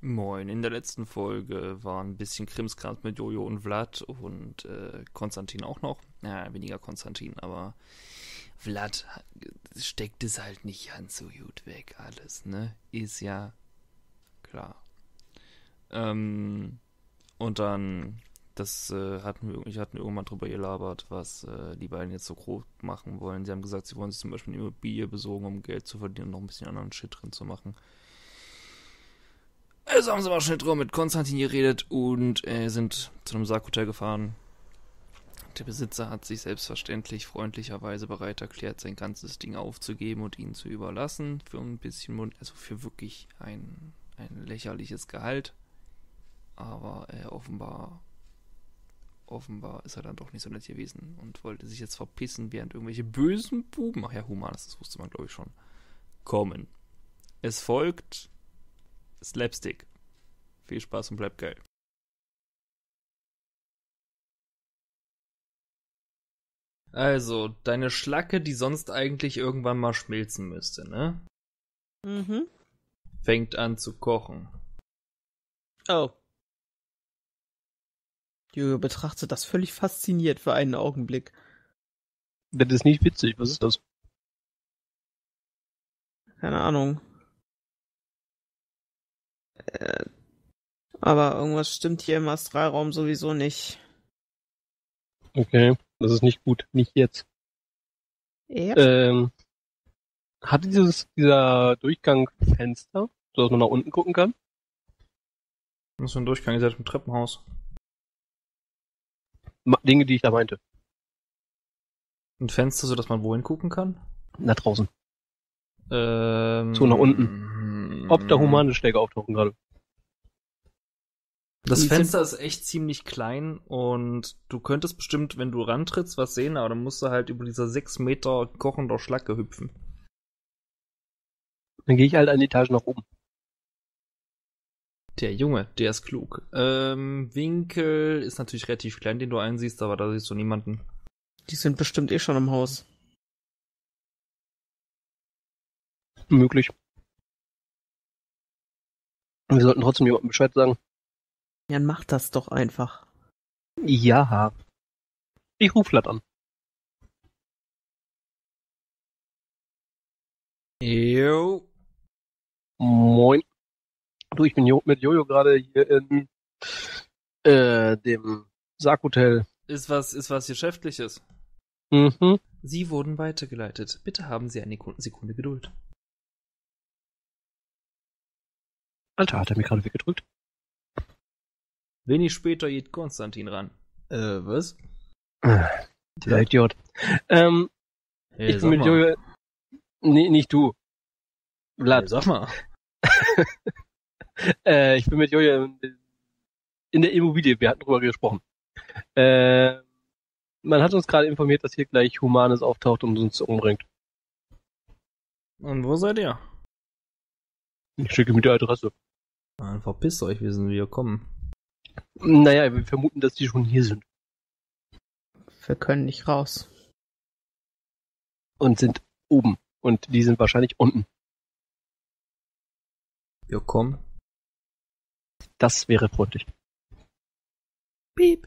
Moin, in der letzten Folge war ein bisschen Krimskrams mit Jojo und Vlad und Konstantin auch noch. Ja, weniger Konstantin, aber Vlad steckt es halt nicht ganz so gut weg alles, ne? Ist ja klar. Ähm, und dann, ich hatten irgendwann drüber gelabert, was die beiden jetzt so grob machen wollen. Sie haben gesagt, sie wollen sich zum Beispiel eine Immobilie besorgen, um Geld zu verdienen und noch ein bisschen anderen Shit drin zu machen. Also haben sie mal schnell drüber mit Konstantin geredet und sind zu einem Sarghotel gefahren. Der Besitzer hat sich selbstverständlich freundlicherweise bereit erklärt, sein ganzes Ding aufzugeben und ihn zu überlassen. Für ein bisschen, also für wirklich ein lächerliches Gehalt. Aber offenbar ist er dann doch nicht so nett gewesen und wollte sich jetzt verpissen, während irgendwelche bösen Buben, ach ja, Humanes, das wusste man glaube ich schon, kommen. Es folgt Slapstick. Viel Spaß und bleibt geil. Also, deine Schlacke, die sonst eigentlich irgendwann mal schmilzen müsste, ne? Mhm. Fängt an zu kochen. Oh. Jojo betrachtet das völlig fasziniert für einen Augenblick. Das ist nicht witzig, was ist das? Keine Ahnung. Aber irgendwas stimmt hier im Astralraum sowieso nicht. Okay, das ist nicht gut, nicht jetzt. Ja. Hat dieser Durchgang Fenster, sodass man nach unten gucken kann? Was für ein Durchgang, ihr seid im Treppenhaus. Dinge, die ich da meinte. Ein Fenster, sodass man wohin gucken kann? Nach draußen. So nach unten. Ob da humane Schläge auftauchen gerade. Das Fenster ist echt ziemlich klein und du könntest bestimmt, wenn du rantrittst, was sehen, aber dann musst du halt über dieser 6 Meter kochender Schlacke hüpfen. Dann gehe ich halt eine Etage nach oben. Der Junge, der ist klug. Winkel ist natürlich relativ klein, den du einsiehst, aber da siehst du niemanden. Die sind bestimmt eh schon im Haus. Möglich. Wir sollten trotzdem jemandem Bescheid sagen. Jan, mach das doch einfach. Ja. Ich ruf Vlad an. Jo. Moin. Du, ich bin mit Jojo gerade hier in dem Sarghotel. Ist was Geschäftliches. Mhm. Sie wurden weitergeleitet. Bitte haben Sie eine Sekunde Geduld. Alter, hat er mich gerade weggedrückt? Wenig später geht Konstantin ran. Was? Dieser Idiot. Hey, ich bin mit Jojo... Nee, nicht du. Vlad. Hey, sag mal. Ich bin mit Jojo in der Immobilie. Wir hatten drüber gesprochen. Man hat uns gerade informiert, dass hier gleich Humanes auftaucht und uns umbringt. Und wo seid ihr? Ich schicke mit der Adresse. Dann verpisst euch, wir sind wieder kommen. Naja, wir vermuten, dass die schon hier sind. Wir können nicht raus. Und sind oben. Und die sind wahrscheinlich unten. Wir kommen. Das wäre freundlich. Piep.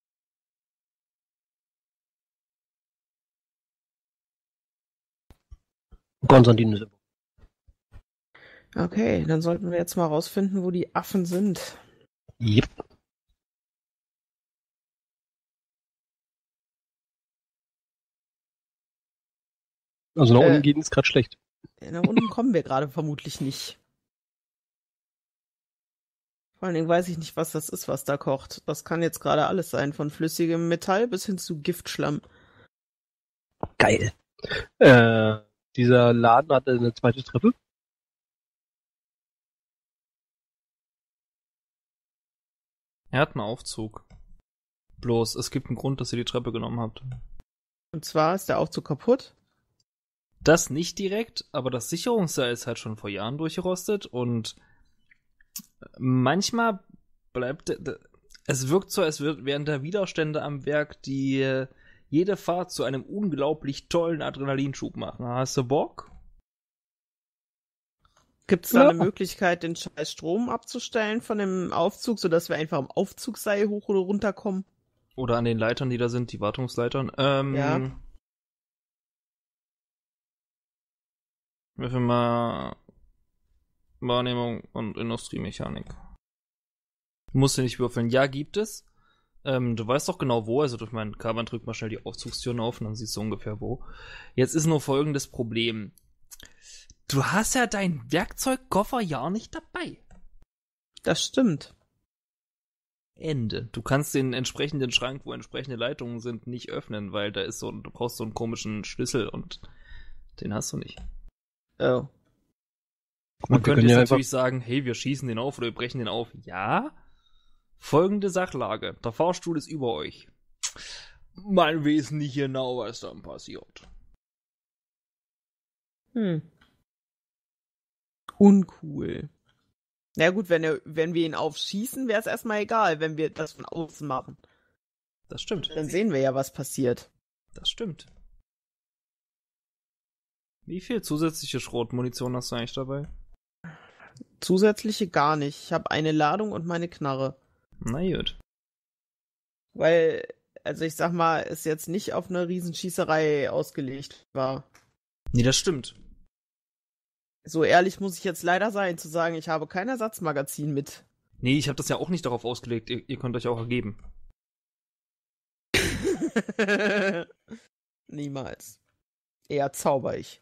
Konstantin ist immer. Okay, dann sollten wir jetzt mal rausfinden, wo die Affen sind. Yep. Also nach unten geht es gerade schlecht. Nach unten kommen wir gerade vermutlich nicht. Vor allen Dingen weiß ich nicht, was das ist, was da kocht. Das kann jetzt gerade alles sein, von flüssigem Metall bis hin zu Giftschlamm. Geil. Dieser Laden hat eine zweite Treppe. Er hat einen Aufzug. Bloß, es gibt einen Grund, dass ihr die Treppe genommen habt. Und zwar ist der Aufzug kaputt. Das nicht direkt, aber das Sicherungsseil ist halt schon vor Jahren durchgerostet und manchmal es wirkt so, als wären da Widerstände am Werk, die jede Fahrt zu einem unglaublich tollen Adrenalinschub machen. Hast du Bock? Gibt es da Ja. eine Möglichkeit, den scheiß Strom abzustellen von dem Aufzug, sodass wir einfach am Aufzugseil hoch oder runter kommen? Oder an den Leitern, die da sind, die Wartungsleitern. Ja. Würfel mal Wahrnehmung und Industriemechanik. Du musst ja nicht würfeln. Ja, gibt es. Du weißt doch genau wo, also durch meinen Carbon drück mal schnell die Aufzugstüren auf und dann siehst du ungefähr wo. Jetzt ist nur folgendes Problem. Du hast ja deinen Werkzeugkoffer ja nicht dabei. Das stimmt. Ende. Du kannst den entsprechenden Schrank, wo entsprechende Leitungen sind, nicht öffnen, weil da ist du brauchst so einen komischen Schlüssel und den hast du nicht. Oh. Man wir könnte können jetzt ja natürlich sagen, hey, wir schießen den auf oder wir brechen den auf. Ja. Folgende Sachlage. Der Fahrstuhl ist über euch. Man weiß nicht genau, was dann passiert. Uncool. Na gut, wenn wir ihn aufschießen, wäre es erstmal egal, wenn wir das von außen machen. Das stimmt. Dann sehen wir ja, was passiert. Das stimmt. Wie viel zusätzliche Schrotmunition hast du eigentlich dabei? Zusätzliche gar nicht. Ich habe eine Ladung und meine Knarre. Na gut. Weil, also ich sag mal, es jetzt nicht auf eine Riesenschießerei ausgelegt war. Nee, das stimmt. So ehrlich muss ich jetzt leider sein, zu sagen, ich habe kein Ersatzmagazin mit. Nee, ich habe das ja auch nicht darauf ausgelegt. Ihr könnt euch auch ergeben. Niemals. Eher zauber ich.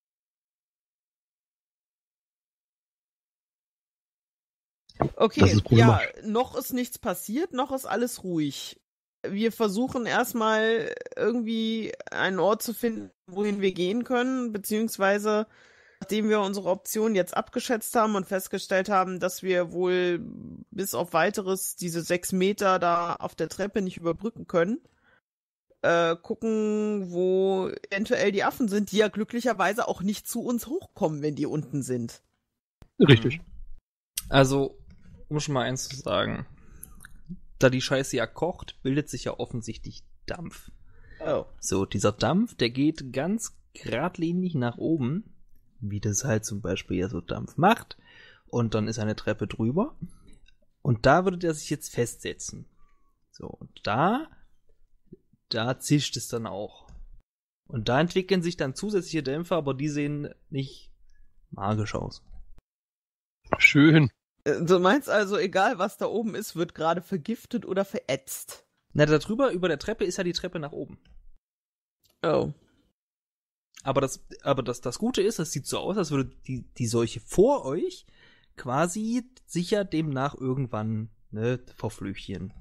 Okay, Das ist ja, problematisch. noch ist nichts passiert, noch ist alles ruhig. Wir versuchen erstmal irgendwie einen Ort zu finden, wohin wir gehen können, beziehungsweise nachdem wir unsere Optionen jetzt abgeschätzt haben und festgestellt haben, dass wir wohl bis auf weiteres diese 6 Meter da auf der Treppe nicht überbrücken können, gucken, wo eventuell die Affen sind, die ja glücklicherweise auch nicht zu uns hochkommen, wenn die unten sind. Richtig. Also, um schon mal eins zu sagen. Da die Scheiße ja kocht, bildet sich ja offensichtlich Dampf. Oh. So, dieser Dampf, der geht ganz geradlinig nach oben, wie das halt zum Beispiel ja so Dampf macht. Und dann ist eine Treppe drüber. Und da würde der sich jetzt festsetzen. So, und da zischt es dann auch. Und da entwickeln sich dann zusätzliche Dämpfe, aber die sehen nicht magisch aus. Schön. Du meinst also, egal was da oben ist, wird gerade vergiftet oder verätzt. Na, da drüber, über der Treppe ist ja die Treppe nach oben. Oh. Aber das Gute ist, es sieht so aus, als würde die Seuche vor euch quasi sicher demnach irgendwann verflüchchen.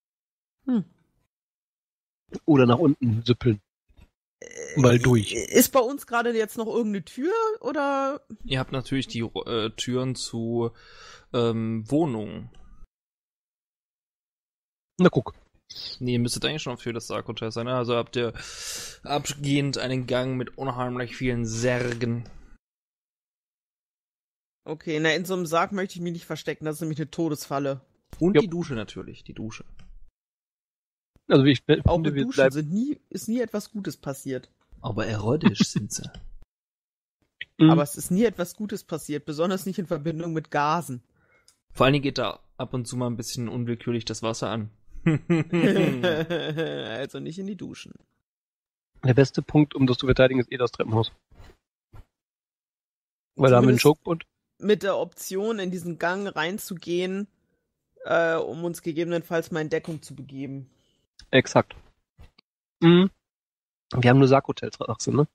Oder nach unten süppeln. Mal durch. Ist bei uns gerade jetzt noch irgendeine Tür oder? Ihr habt natürlich die Türen zu Wohnungen. Na guck. Nee, ihr müsstet eigentlich schon für das Sarg-Hotel sein. Ne? Also habt ihr abgehend einen Gang mit unheimlich vielen Särgen. Okay, na in so einem Sarg möchte ich mich nicht verstecken, das ist nämlich eine Todesfalle. Und Ja. die Dusche natürlich, die Dusche. Also wie ich Auch finde, mit wir Duschen bleiben. ist nie etwas Gutes passiert. Aber erotisch sind sie. Aber es ist nie etwas Gutes passiert, besonders nicht in Verbindung mit Gasen. Vor allen Dingen geht da ab und zu mal ein bisschen unwillkürlich das Wasser an. Also nicht in die Duschen. Der beste Punkt, um das zu verteidigen, ist das Treppenhaus. Weil da haben wir einen Zumindest Chokebund. mit der Option, in diesen Gang reinzugehen, um uns gegebenenfalls mal in Deckung zu begeben. Exakt. Mhm. Wir haben nur Sarghotels, sagst du, ne?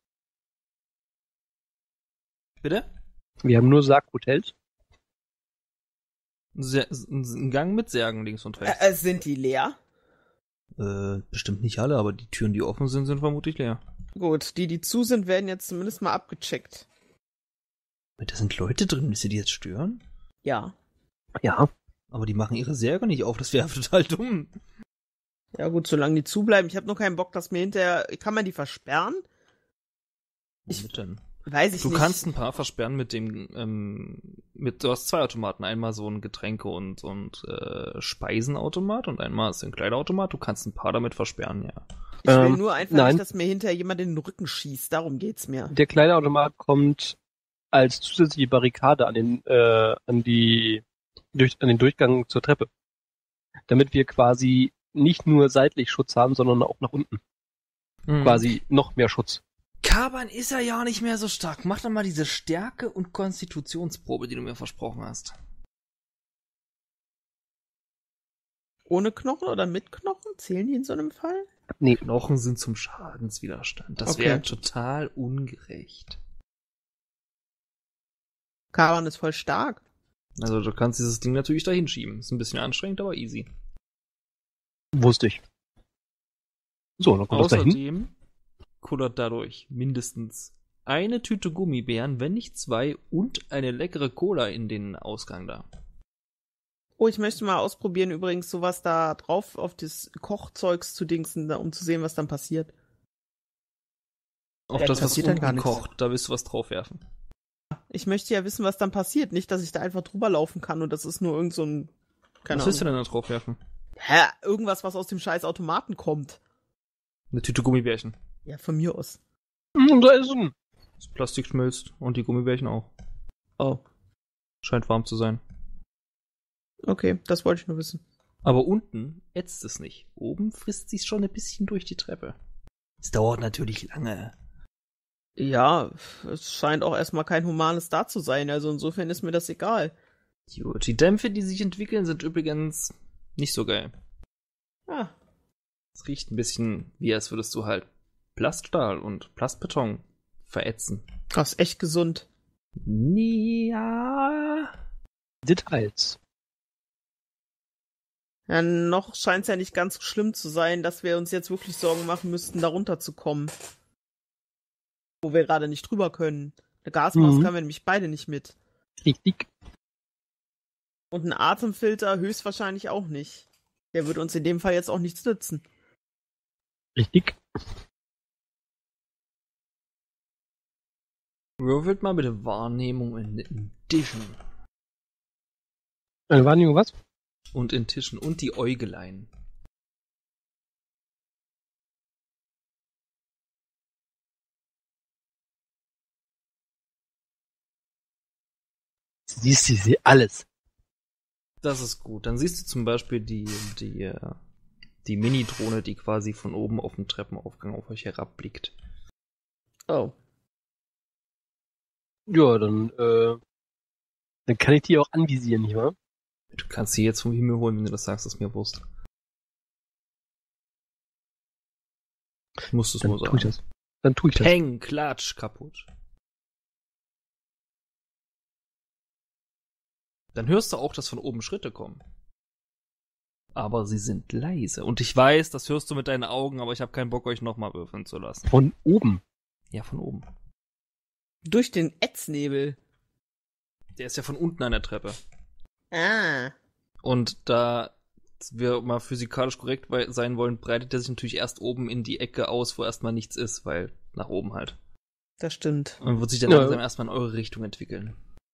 Bitte? Wir haben nur Sarghotels. Ein Gang mit Särgen links und rechts. Sind die leer? Bestimmt nicht alle, aber die Türen, die offen sind, sind vermutlich leer. Gut, die zu sind, werden jetzt zumindest mal abgecheckt. Da sind Leute drin, müsst ihr die jetzt stören? Ja. Ja. Aber die machen ihre Särge nicht auf, das wäre total dumm. Ja gut, solange die zubleiben. Ich habe nur keinen Bock, dass mir hinterher... Kann man die versperren? Womit denn? Weiß ich Du nicht. kannst ein paar versperren mit dem, du hast 2 Automaten. Einmal so ein Getränke- und Speisenautomat und einmal ist ein Kleiderautomat. Du kannst ein paar damit versperren, ja. Ich will nur einfach nein. nicht, dass mir hinterher jemand in den Rücken schießt. Darum geht's mir. Der kleine Automat kommt als zusätzliche Barrikade an den Durchgang zur Treppe. Damit wir quasi nicht nur seitlich Schutz haben, sondern auch nach unten. Quasi noch mehr Schutz. Kaban ist ja nicht mehr so stark. Mach doch mal diese Stärke- und Konstitutionsprobe, die du mir versprochen hast. Ohne Knochen oder mit Knochen? Zählen die in so einem Fall? Nee. Knochen sind zum Schadenswiderstand. Das Okay. wäre total ungerecht. Kaban ist voll stark. Also du kannst dieses Ding natürlich da hinschieben. Ist ein bisschen anstrengend, aber easy. Wusste ich. So, dann kommt das dahin. Außerdem kullert dadurch mindestens eine Tüte Gummibären, wenn nicht 2, und eine leckere Cola in den Ausgang da. Oh, ich möchte mal ausprobieren, übrigens sowas da drauf auf das Kochzeugs zu dingsen, um zu sehen, was dann passiert. Auf Ja, das, was passiert dann gar unten nichts. kocht, da willst du was draufwerfen. Ich möchte ja wissen, was dann passiert. Nicht, dass ich da einfach drüber laufen kann und das ist nur irgend so ein... Keine Was willst du Ahnung. denn da draufwerfen? Hä? Irgendwas, was aus dem scheiß Automaten kommt. Eine Tüte Gummibärchen. Ja, von mir aus. Da ist ein. Das Plastik schmilzt und die Gummibärchen auch. Oh, Scheint warm zu sein. okay, das wollte ich nur wissen. Aber unten ätzt es nicht. Oben frisst sich's schon ein bisschen durch die Treppe. Es dauert natürlich lange. Ja, es scheint auch erstmal kein humanes da zu sein, also insofern ist mir das egal. Gut, die Dämpfe, die sich entwickeln, sind übrigens nicht so geil. Ah, Es riecht ein bisschen wie, als würdest du halt Plaststahl und Plastbeton verätzen. das ist echt gesund. Ja. Details. Ja, noch scheint es ja nicht ganz so schlimm zu sein, dass wir uns jetzt wirklich Sorgen machen müssten, da runterzukommen. Wo wir gerade nicht drüber können. Eine Gasmaske haben wir nämlich beide nicht mit. Richtig. Und ein Atemfilter höchstwahrscheinlich auch nicht. Der würde uns in dem Fall jetzt auch nichts nützen. Richtig. Würfelt mal bitte Wahrnehmung in Tischen. Eine Wahrnehmung, was? Und in Tischen und die Äugelein. Siehst du, ich sehe alles. Das ist gut. Dann siehst du zum Beispiel die Mini-Drohne, die quasi von oben auf dem Treppenaufgang auf euch herabblickt. Oh. Ja, dann kann ich die auch anvisieren, nicht wahr? Du kannst sie jetzt vom Himmel holen, wenn du das sagst, ist mir bewusst. Ich muss es Dann nur tue sagen. ich das. Dann tue ich das. Peng, klatsch, kaputt. Dann hörst du auch, dass von oben Schritte kommen. Aber sie sind leise. Und ich weiß, das hörst du mit deinen Augen, aber ich habe keinen Bock, euch nochmal würfeln zu lassen. Von oben. Ja, von oben. Durch den Ätznebel. Der ist ja von unten an der Treppe. Ah. Und da wir mal physikalisch korrekt sein wollen, breitet er sich natürlich erst oben in die Ecke aus, wo erstmal nichts ist, weil nach oben halt. Das stimmt. Und wird sich dann langsam erstmal in eure Richtung entwickeln.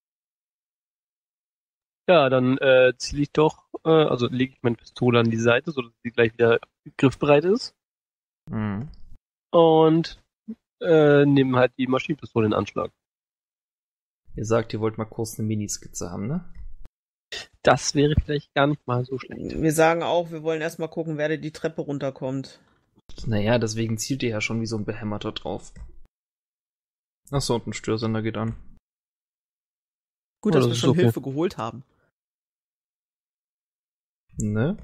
Ja, dann ziele ich doch, also lege ich meine Pistole an die Seite, sodass sie gleich wieder griffbereit ist. Mhm. Und nehme halt die Maschinenpistole in Anschlag. Ihr sagt, ihr wollt mal kurz eine Miniskizze haben, ne? Das wäre vielleicht gar nicht mal so schlecht. Wir sagen auch, wir wollen erstmal gucken, wer da die Treppe runterkommt. Naja, deswegen zielt ihr ja schon wie so ein Behämmerter drauf. Achso, und ein Störsender geht an. Gut, Oh, dass das wir ist schon okay. Hilfe geholt haben. Ne?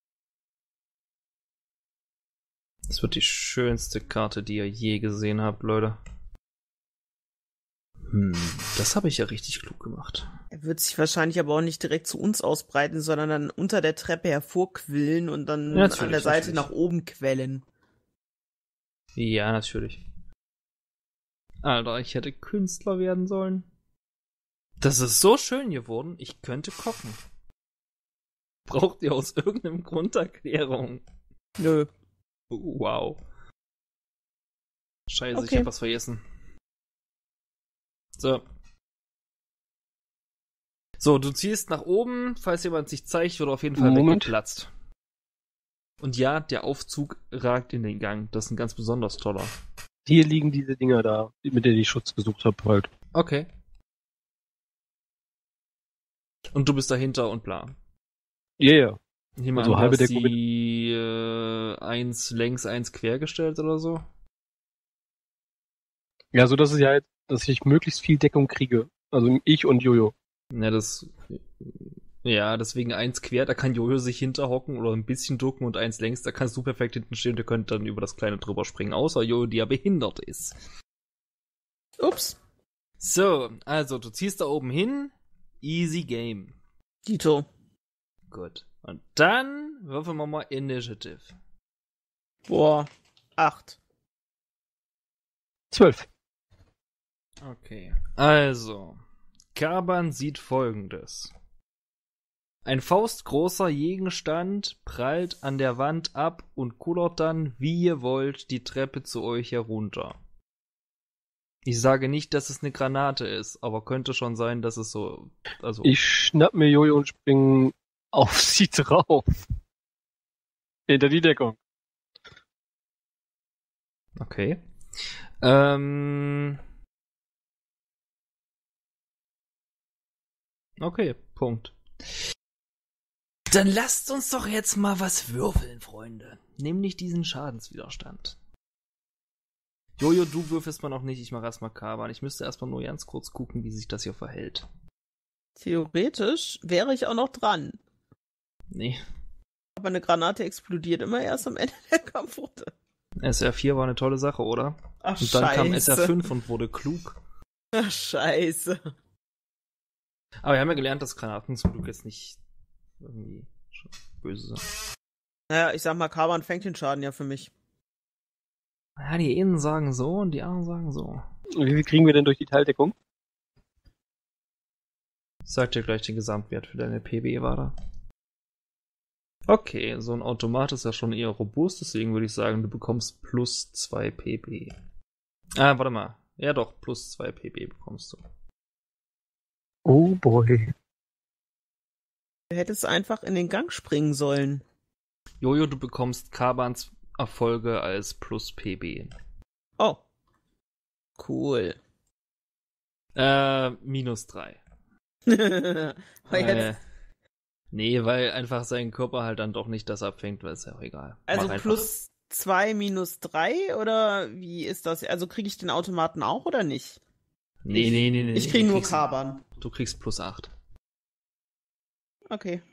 Das wird die schönste Karte, die ihr je gesehen habt, Leute. Das habe ich ja richtig klug gemacht. Er wird sich wahrscheinlich aber auch nicht direkt zu uns ausbreiten, sondern dann unter der Treppe hervorquillen und dann Ja, natürlich, an der Seite natürlich. nach oben quellen. Ja, natürlich. Alter, ich hätte Künstler werden sollen. Das ist so schön geworden, ich könnte kochen. Braucht ihr aus irgendeinem Grund Erklärung? Nö. Wow. Scheiße, Okay. ich hab was vergessen. So. So, du ziehst nach oben, falls jemand sich zeigt, wird auf jeden Fall Moment. weggeplatzt. Und ja, der Aufzug ragt in den Gang. Das ist ein ganz besonders toller. Hier liegen diese Dinger da, mit denen ich Schutz gesucht habe halt. Okay. Und du bist dahinter und bla. Ja, ja. Ich nehme Also an, halbe du hast Deckung die 1 längs, 1 quer gestellt oder so? Ja, so dass dass ich möglichst viel Deckung kriege. Also ich und Jojo. Ja, deswegen 1 quer, da kann Jojo sich hinterhocken oder ein bisschen ducken und 1 längs, da kannst du perfekt hinten stehen und ihr könnt dann über das Kleine drüber springen, außer Jojo, die ja behindert ist. Ups. So, also du ziehst da oben hin, easy game. Dito. Gut. Und dann würfeln wir mal Initiative. Boah. 8. 12. Okay. Also, Kaban sieht Folgendes. Ein faustgroßer Gegenstand prallt an der Wand ab und kullert dann, wie ihr wollt, die Treppe zu euch herunter. Ich sage nicht, dass es eine Granate ist, aber könnte schon sein, dass es so... Also, Ich schnapp mir Jojo und spring auf sie drauf. Hinter die Deckung. okay. Okay, Punkt. Dann lasst uns doch jetzt mal was würfeln, Freunde. Nämlich diesen Schadenswiderstand. Jojo, du würfelst mal noch nicht, ich mache erstmal Kaban. Ich müsste erstmal nur ganz kurz gucken, wie sich das hier verhält. Theoretisch wäre ich auch noch dran. Nee. Aber eine Granate explodiert immer erst am Ende der Kampfrunde. SR4 war eine tolle Sache, oder? Ach, Und dann kam scheiße. SR5 und wurde klug. Ach, scheiße. Aber wir haben ja gelernt, dass Granaten zum Glück jetzt nicht irgendwie böse sind. Naja, ich sag mal, Kaban fängt den Schaden ja für mich. Ja, die einen sagen so und die anderen sagen so. Und wie viel kriegen wir denn durch die Teildeckung? Ich sag dir gleich den Gesamtwert für deine PB, war da. Okay, so ein Automat ist ja schon eher robust, deswegen würde ich sagen, du bekommst plus 2 PB. Ah, warte mal. Ja doch, plus 2 PB bekommst du. Oh boy. Du hättest einfach in den Gang springen sollen. Jojo, du bekommst Kabans Erfolge als plus PB. Oh. Cool. Minus 3. Aber jetzt, Nee, weil einfach sein Körper halt dann doch nicht das abfängt, weil es ja auch egal. also Mach einfach. plus 2 minus 3 oder wie ist das? Also kriege ich den Automaten auch oder nicht? Nee. Ich kriege Du nur kriegst- Kaban. Du kriegst plus 8. Okay.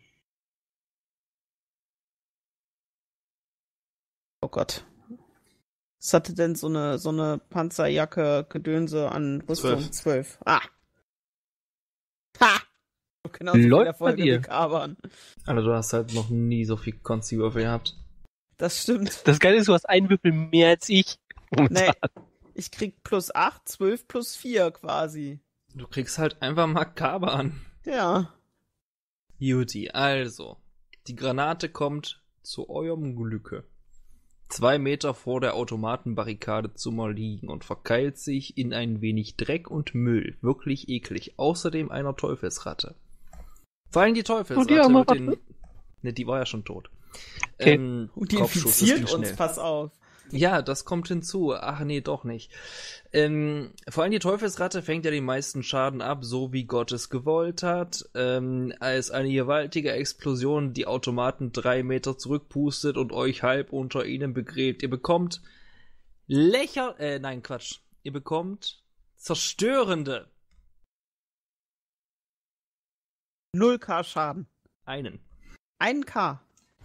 Oh Gott. Was hatte denn so eine Panzerjacke Gedönse an Rüstung? 12. Ah. Ha! Genauso viel Läuft Erfolge bei dir. wie Kaban. Also du hast halt noch nie so viel Konzi-Würfel gehabt. Das stimmt. Das Geile ist, du hast einen Würfel mehr als ich. Nee. Ich krieg plus 8, 12 plus 4 quasi. Du kriegst halt einfach mal Kaban. Ja. Juti, also. Die Granate kommt zu eurem Glücke 2 Meter vor der Automatenbarrikade zum Erliegen und verkeilt sich in ein wenig Dreck und Müll. Wirklich eklig. Außerdem einer Teufelsratte. Vor allem die Teufelsratte Und die arme wird den... Ratte? Ne, die war ja schon tot. Okay. Und die Kopfschuss, das infiziert ging uns, schnell. pass auf. Ja, das kommt hinzu. Ach nee, doch nicht. Vor allem die Teufelsratte fängt ja den meisten Schaden ab, so wie Gott es gewollt hat. Als eine gewaltige Explosion die Automaten 3 Meter zurückpustet und euch halb unter ihnen begräbt. Ihr bekommt Ihr bekommt zerstörende 0k Schaden. einen. 1k.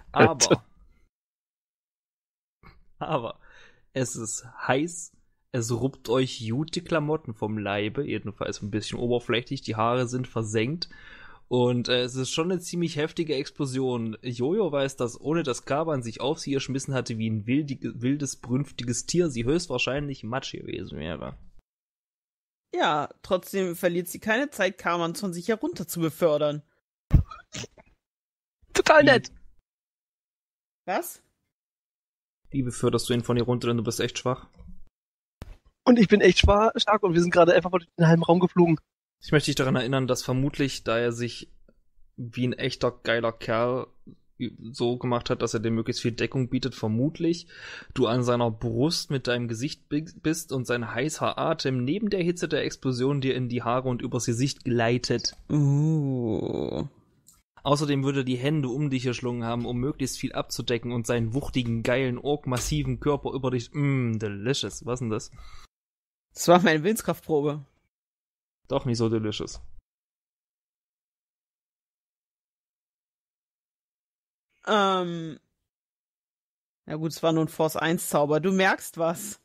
Aber es ist heiß, es ruppt euch gute Klamotten vom Leibe, jedenfalls ein bisschen oberflächlich, die Haare sind versenkt und es ist schon eine ziemlich heftige Explosion. Jojo weiß, dass ohne dass Kaban sich auf sie geschmissen hatte wie ein wildes, brünftiges Tier, sie höchstwahrscheinlich Matsch gewesen wäre. Ja, trotzdem verliert sie keine Zeit, Kaban von sich herunter zu befördern. Total nett. Was? Wie beförderst du ihn von hier runter, denn du bist echt schwach? Und ich bin echt stark und wir sind gerade einfach durch den halben Raum geflogen. Ich möchte dich daran erinnern, dass vermutlich, da er sich wie ein echter geiler Kerl so gemacht hat, dass er dir möglichst viel Deckung bietet, vermutlich du an seiner Brust mit deinem Gesicht bist und sein heißer Atem neben der Hitze der Explosion dir in die Haare und übers Gesicht gleitet. Außerdem würde er die Hände um dich geschlungen haben, um möglichst viel abzudecken und seinen wuchtigen, geilen, orkmassiven Körper über dich... delicious. Was denn das? Das war meine Willenskraftprobe. Doch nicht so delicious. Ja gut, es war nur ein Force 1 Zauber. Du merkst was.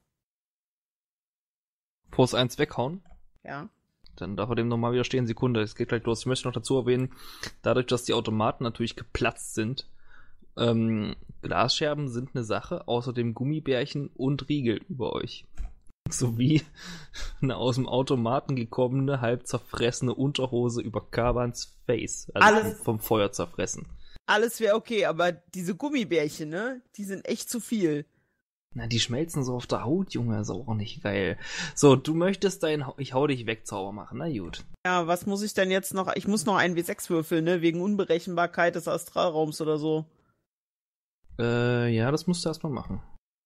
Force 1 weghauen? Ja. Dann darf er dem nochmal widerstehen. Sekunde, es geht gleich los. Ich möchte noch dazu erwähnen, dadurch, dass die Automaten natürlich geplatzt sind, Glasscherben sind eine Sache, außerdem Gummibärchen und Riegel über euch. Sowie eine aus dem Automaten gekommene, halb zerfressene Unterhose über Kabans Face. Also Alles vom Feuer zerfressen. Alles wäre okay, aber diese Gummibärchen, ne? Die sind echt zu viel. Na, die schmelzen so auf der Haut, Junge, ist auch nicht geil. So, du möchtest Ich hau dich weg Zauber machen, na gut. Ja, was muss ich denn jetzt noch? Ich muss noch einen W6 würfeln, ne? Wegen Unberechenbarkeit des Astralraums oder so. Ja, das musst du erstmal machen.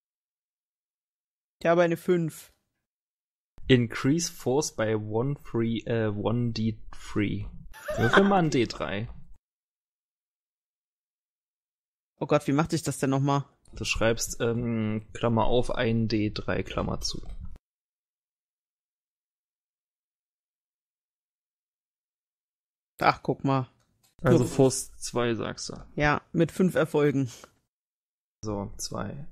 Ich habe eine 5. Increase Force by 1d3. Würfel mal ein D3. Oh Gott, wie machte ich das denn nochmal? Du schreibst, Klammer auf, 1d3, Klammer zu. Ach, guck mal. Also Force 2 sagst du. Ja, mit 5 Erfolgen. So, 2.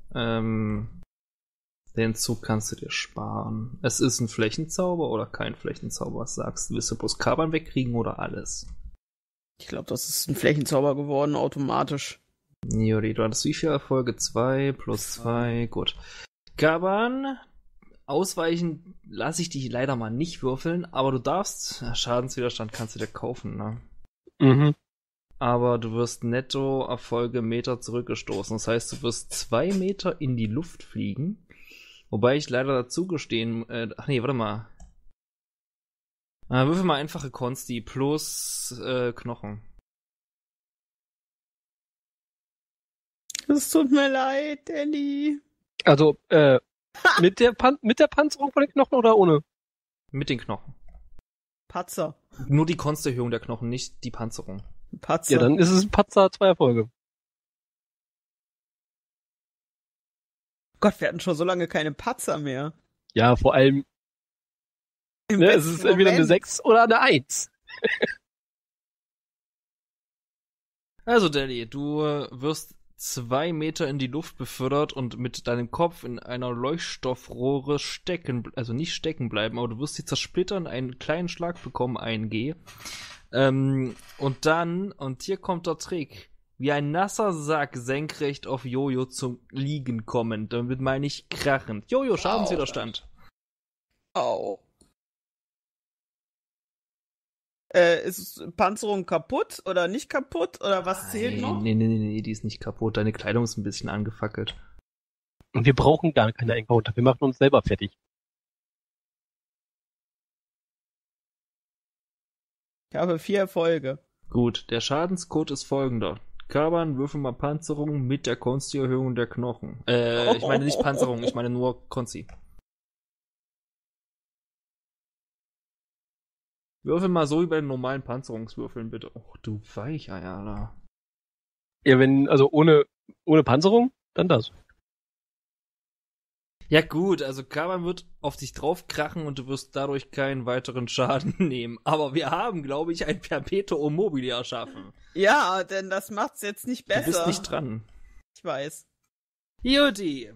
Den Zug kannst du dir sparen. Es ist ein Flächenzauber oder kein Flächenzauber? Was sagst du? Willst du bloß Kaban wegkriegen oder alles? Ich glaube, das ist ein Flächenzauber geworden, automatisch. Juri, du hattest wie viele Erfolge? 2 plus 2, gut. Kaban, ausweichen lasse ich dich leider mal nicht würfeln, aber du darfst, Schadenswiderstand kannst du dir kaufen, ne? Mhm. Aber du wirst netto Erfolge Meter zurückgestoßen. Das heißt, du wirst 2 Meter in die Luft fliegen. Wobei ich leider dazu gestehen, warte mal. Würfel mal einfache Konsti plus Knochen. Es tut mir leid, Danny. Also, mit der Panzerung von den Knochen oder ohne? Mit den Knochen. Patzer. Nur die Konsterhöhung der Knochen, nicht die Panzerung. Patzer. Ja, dann ist es ein Patzer, 2 Erfolge. Gott, wir hatten schon so lange keine Patzer mehr. Ja, vor allem, Im es besten ist entweder eine Moment. 6 oder eine 1. Also, Danny, du wirst 2 Meter in die Luft befördert und mit deinem Kopf in einer Leuchtstoffrohre nicht stecken bleiben, aber du wirst sie zersplittern, einen kleinen Schlag bekommen, 1G. Und dann, und hier kommt der Trick, wie ein nasser Sack senkrecht auf Jojo zum Liegen kommen. Damit meine ich krachend. Jojo, Schadenswiderstand. Au. Ist Panzerung kaputt oder nicht kaputt? Oder was zählt noch? Nee, die ist nicht kaputt. Deine Kleidung ist ein bisschen angefackelt. Und wir brauchen gar keine Encounter. Wir machen uns selber fertig. Ich habe 4 Erfolge. Gut, der Schadenscode ist folgender. Kaban, würfel mal Panzerung mit der Konsti-Erhöhung der Knochen. Ich meine nicht Panzerung, ich meine nur Konsti. Würfel mal so wie bei den normalen Panzerungswürfeln, bitte. Och, du Weicheier, Alter. Ja, also ohne Panzerung, dann das. Ja gut, also Kaban wird auf dich draufkrachen und du wirst dadurch keinen weiteren Schaden nehmen. Aber wir haben, glaube ich, ein Perpetuum mobile erschaffen. Ja, denn das macht's jetzt nicht besser. Du bist nicht dran. Ich weiß. Juti.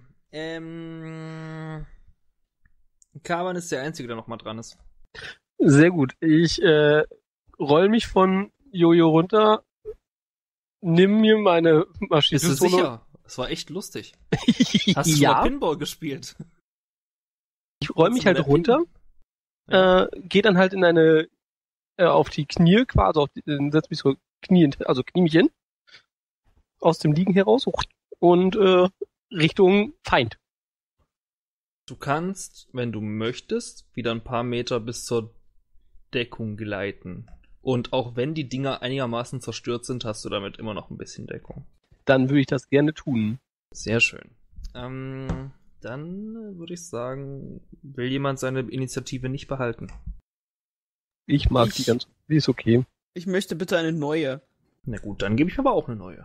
Kaban ist der Einzige, der noch mal dran ist. Sehr gut. Ich roll mich von Jojo runter, nimm mir meine Maschine. Bist du sicher? Das war echt lustig. Hast du schon mal Pinball gespielt? Ich roll mich halt runter, geh dann halt in eine auf die Knie quasi, setz mich so knie mich hin, aus dem Liegen heraus und Richtung Feind. Du kannst, wenn du möchtest, wieder ein paar Meter bis zur Deckung gleiten. Und auch wenn die Dinger einigermaßen zerstört sind, hast du damit immer noch ein bisschen Deckung. Dann würde ich das gerne tun. Sehr schön. Dann würde ich sagen, will jemand seine Initiative nicht behalten? Ich mag die ganz. Die ist okay. Ich möchte bitte eine neue. Na gut, dann gebe ich aber auch eine neue.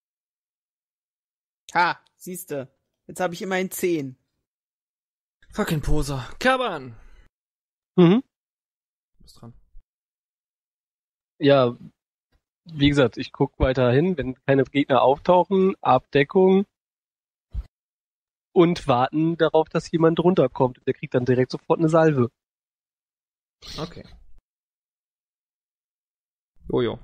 Ha, siehste. Jetzt habe ich immerhin 10. Fucking Poser. Kaban! Mhm. Du bist dran. Ja, wie gesagt, ich gucke weiter hin, wenn keine Gegner auftauchen, Abdeckung und warten darauf, dass jemand runterkommt. Der kriegt dann direkt sofort eine Salve. Okay. Jojo.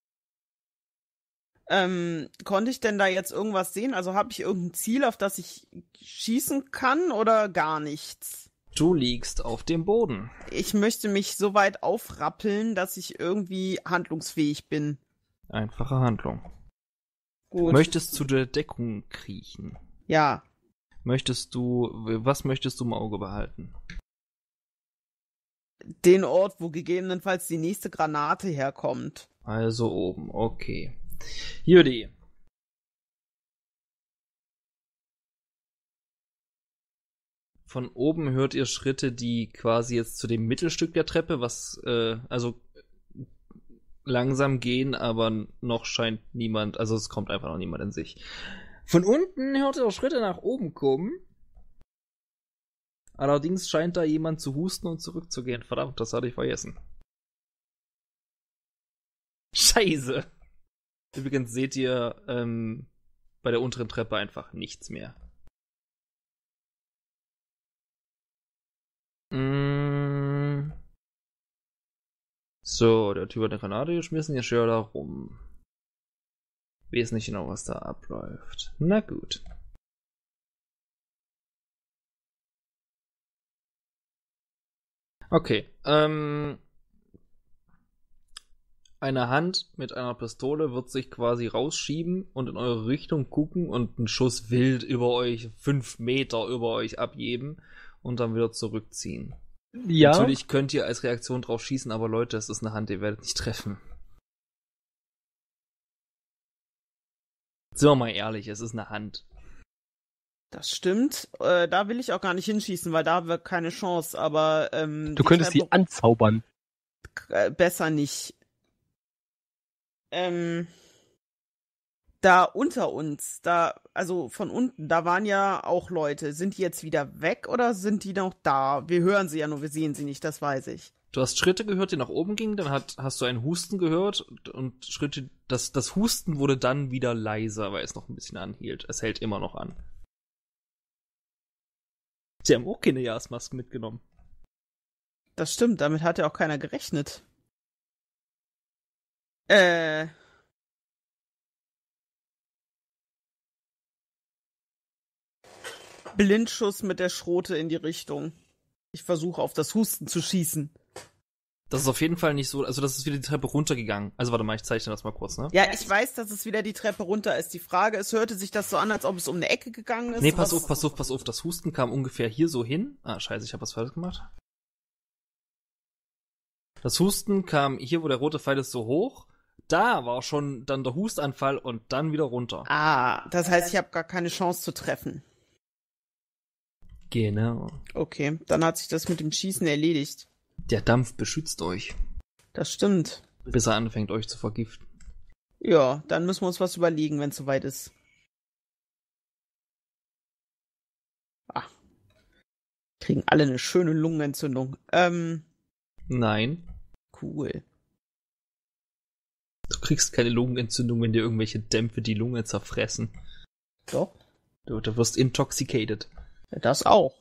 Konnte ich denn da jetzt irgendwas sehen? Also habe ich irgendein Ziel, auf das ich schießen kann oder gar nichts? Du liegst auf dem Boden. Ich möchte mich so weit aufrappeln, dass ich irgendwie handlungsfähig bin. Einfache Handlung. Gut. Möchtest du der Deckung kriechen? Ja. Was möchtest du im Auge behalten? Den Ort, wo gegebenenfalls die nächste Granate herkommt. Also oben, okay. Judy. Von oben hört ihr Schritte, die quasi jetzt zu dem Mittelstück der Treppe, also langsam gehen, aber noch scheint niemand, also es kommt einfach noch niemand in sich. Von unten hört ihr Schritte nach oben kommen. Allerdings scheint da jemand zu husten und zurückzugehen. Verdammt, das hatte ich vergessen. Scheiße. Übrigens seht ihr bei der unteren Treppe einfach nichts mehr. So, der Typ hat eine Granate geschmissen, jetzt steht er da rum. Ich weiß nicht genau, was da abläuft. Na gut. Okay, eine Hand mit einer Pistole wird sich quasi rausschieben und in eure Richtung gucken und einen Schuss wild über euch, 5 Meter über euch abgeben und dann wieder zurückziehen. Ja. Natürlich könnt ihr als Reaktion drauf schießen, aber Leute, es ist eine Hand, ihr werdet nicht treffen. Sind wir mal ehrlich, es ist eine Hand. Das stimmt. Da will ich auch gar nicht hinschießen, weil da haben wir keine Chance, aber du könntest sie anzaubern. Besser nicht. Da unter uns, also von unten, da waren ja auch Leute. Sind die jetzt wieder weg oder sind die noch da? Wir hören sie ja nur, wir sehen sie nicht, das weiß ich. Du hast Schritte gehört, die nach oben gingen, dann hast du ein Husten gehört und Schritte, das Husten wurde dann wieder leiser, weil es noch ein bisschen anhielt. Es hält immer noch an. Sie haben auch keine Gasmasken mitgenommen. Das stimmt, damit hat ja auch keiner gerechnet. Blindschuss mit der Schrote in die Richtung. Ich versuche auf das Husten zu schießen. Das ist auf jeden Fall nicht so, also das ist wieder die Treppe runtergegangen. Also warte mal, ich zeichne das mal kurz, ne? Ja, ich weiß, dass es wieder die Treppe runter ist. Die Frage ist, hörte sich das so an, als ob es um eine Ecke gegangen ist? Nee, pass auf. Das Husten kam ungefähr hier so hin. Ah, scheiße, ich habe was falsch gemacht. Das Husten kam hier, wo der rote Pfeil ist, so hoch. Da war schon dann der Hustanfall und dann wieder runter. Ah, das heißt, ich habe gar keine Chance zu treffen. Genau. Okay, dann hat sich das mit dem Schießen erledigt. Der Dampf beschützt euch. Das stimmt. Bis er anfängt, euch zu vergiften. Ja, dann müssen wir uns was überlegen, wenn es soweit ist. Kriegen alle eine schöne Lungenentzündung. Nein. Cool. Du kriegst keine Lungenentzündung, wenn dir irgendwelche Dämpfe die Lunge zerfressen. Doch. Du wirst intoxicated. Das auch.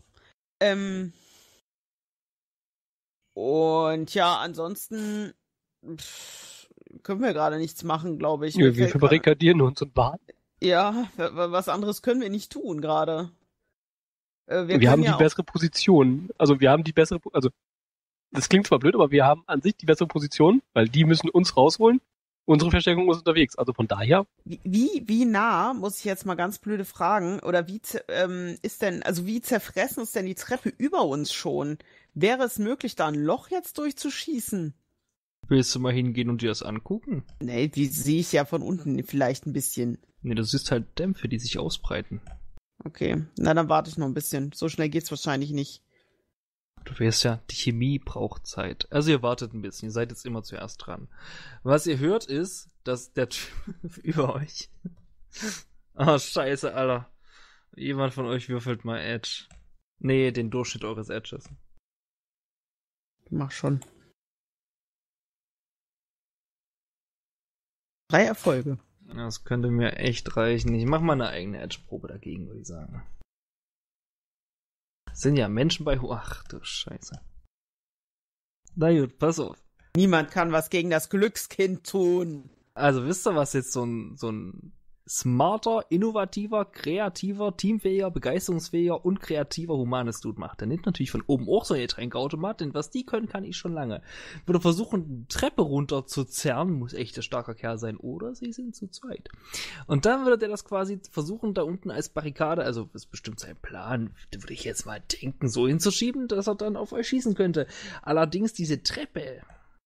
Und ja, ansonsten können wir gerade nichts machen, glaube ich. Ja, wir verbarrikadieren uns und warten. Ja, was anderes können wir nicht tun gerade. Wir haben die bessere Position. Also wir haben die bessere, also das klingt zwar blöd, aber wir haben an sich die bessere Position, weil die müssen uns rausholen. Unsere Verstärkung ist unterwegs. Also von daher. Wie nah, muss ich jetzt mal ganz blöde fragen, oder wie zerfressen ist denn die Treppe über uns schon? Wäre es möglich, da ein Loch jetzt durchzuschießen? Willst du mal hingehen und dir das angucken? Nee, die sehe ich ja von unten vielleicht ein bisschen. Nee, du siehst halt Dämpfe, die sich ausbreiten. Okay, na dann warte ich noch ein bisschen. So schnell geht's wahrscheinlich nicht. Du weißt ja, die Chemie braucht Zeit. Also ihr wartet ein bisschen, ihr seid jetzt immer zuerst dran. Was ihr hört ist, dass der Typ über euch... Ah, scheiße, Alter. Jemand von euch würfelt mal Edge. Nee, den Durchschnitt eures Edges. Mach schon. 3 Erfolge. Das könnte mir echt reichen. Ich mach mal eine eigene Edge-Probe dagegen, würde ich sagen. Sind ja Menschen bei... Ach du Scheiße. Na gut, pass auf. Niemand kann was gegen das Glückskind tun. Also wisst ihr, was jetzt so ein smarter, innovativer, kreativer, teamfähiger, begeisterungsfähiger und kreativer humanes Dude macht? Der nimmt natürlich von oben auch so einen Getränkeautomat, denn was die können, kann ich schon lange. Würde versuchen, die Treppe runter zu zerren, muss echt ein starker Kerl sein, oder sie sind zu zweit. Und dann würde der das quasi versuchen, da unten als Barrikade, also das ist bestimmt sein Plan, würde ich jetzt mal denken, so hinzuschieben, dass er dann auf euch schießen könnte. Allerdings diese Treppe...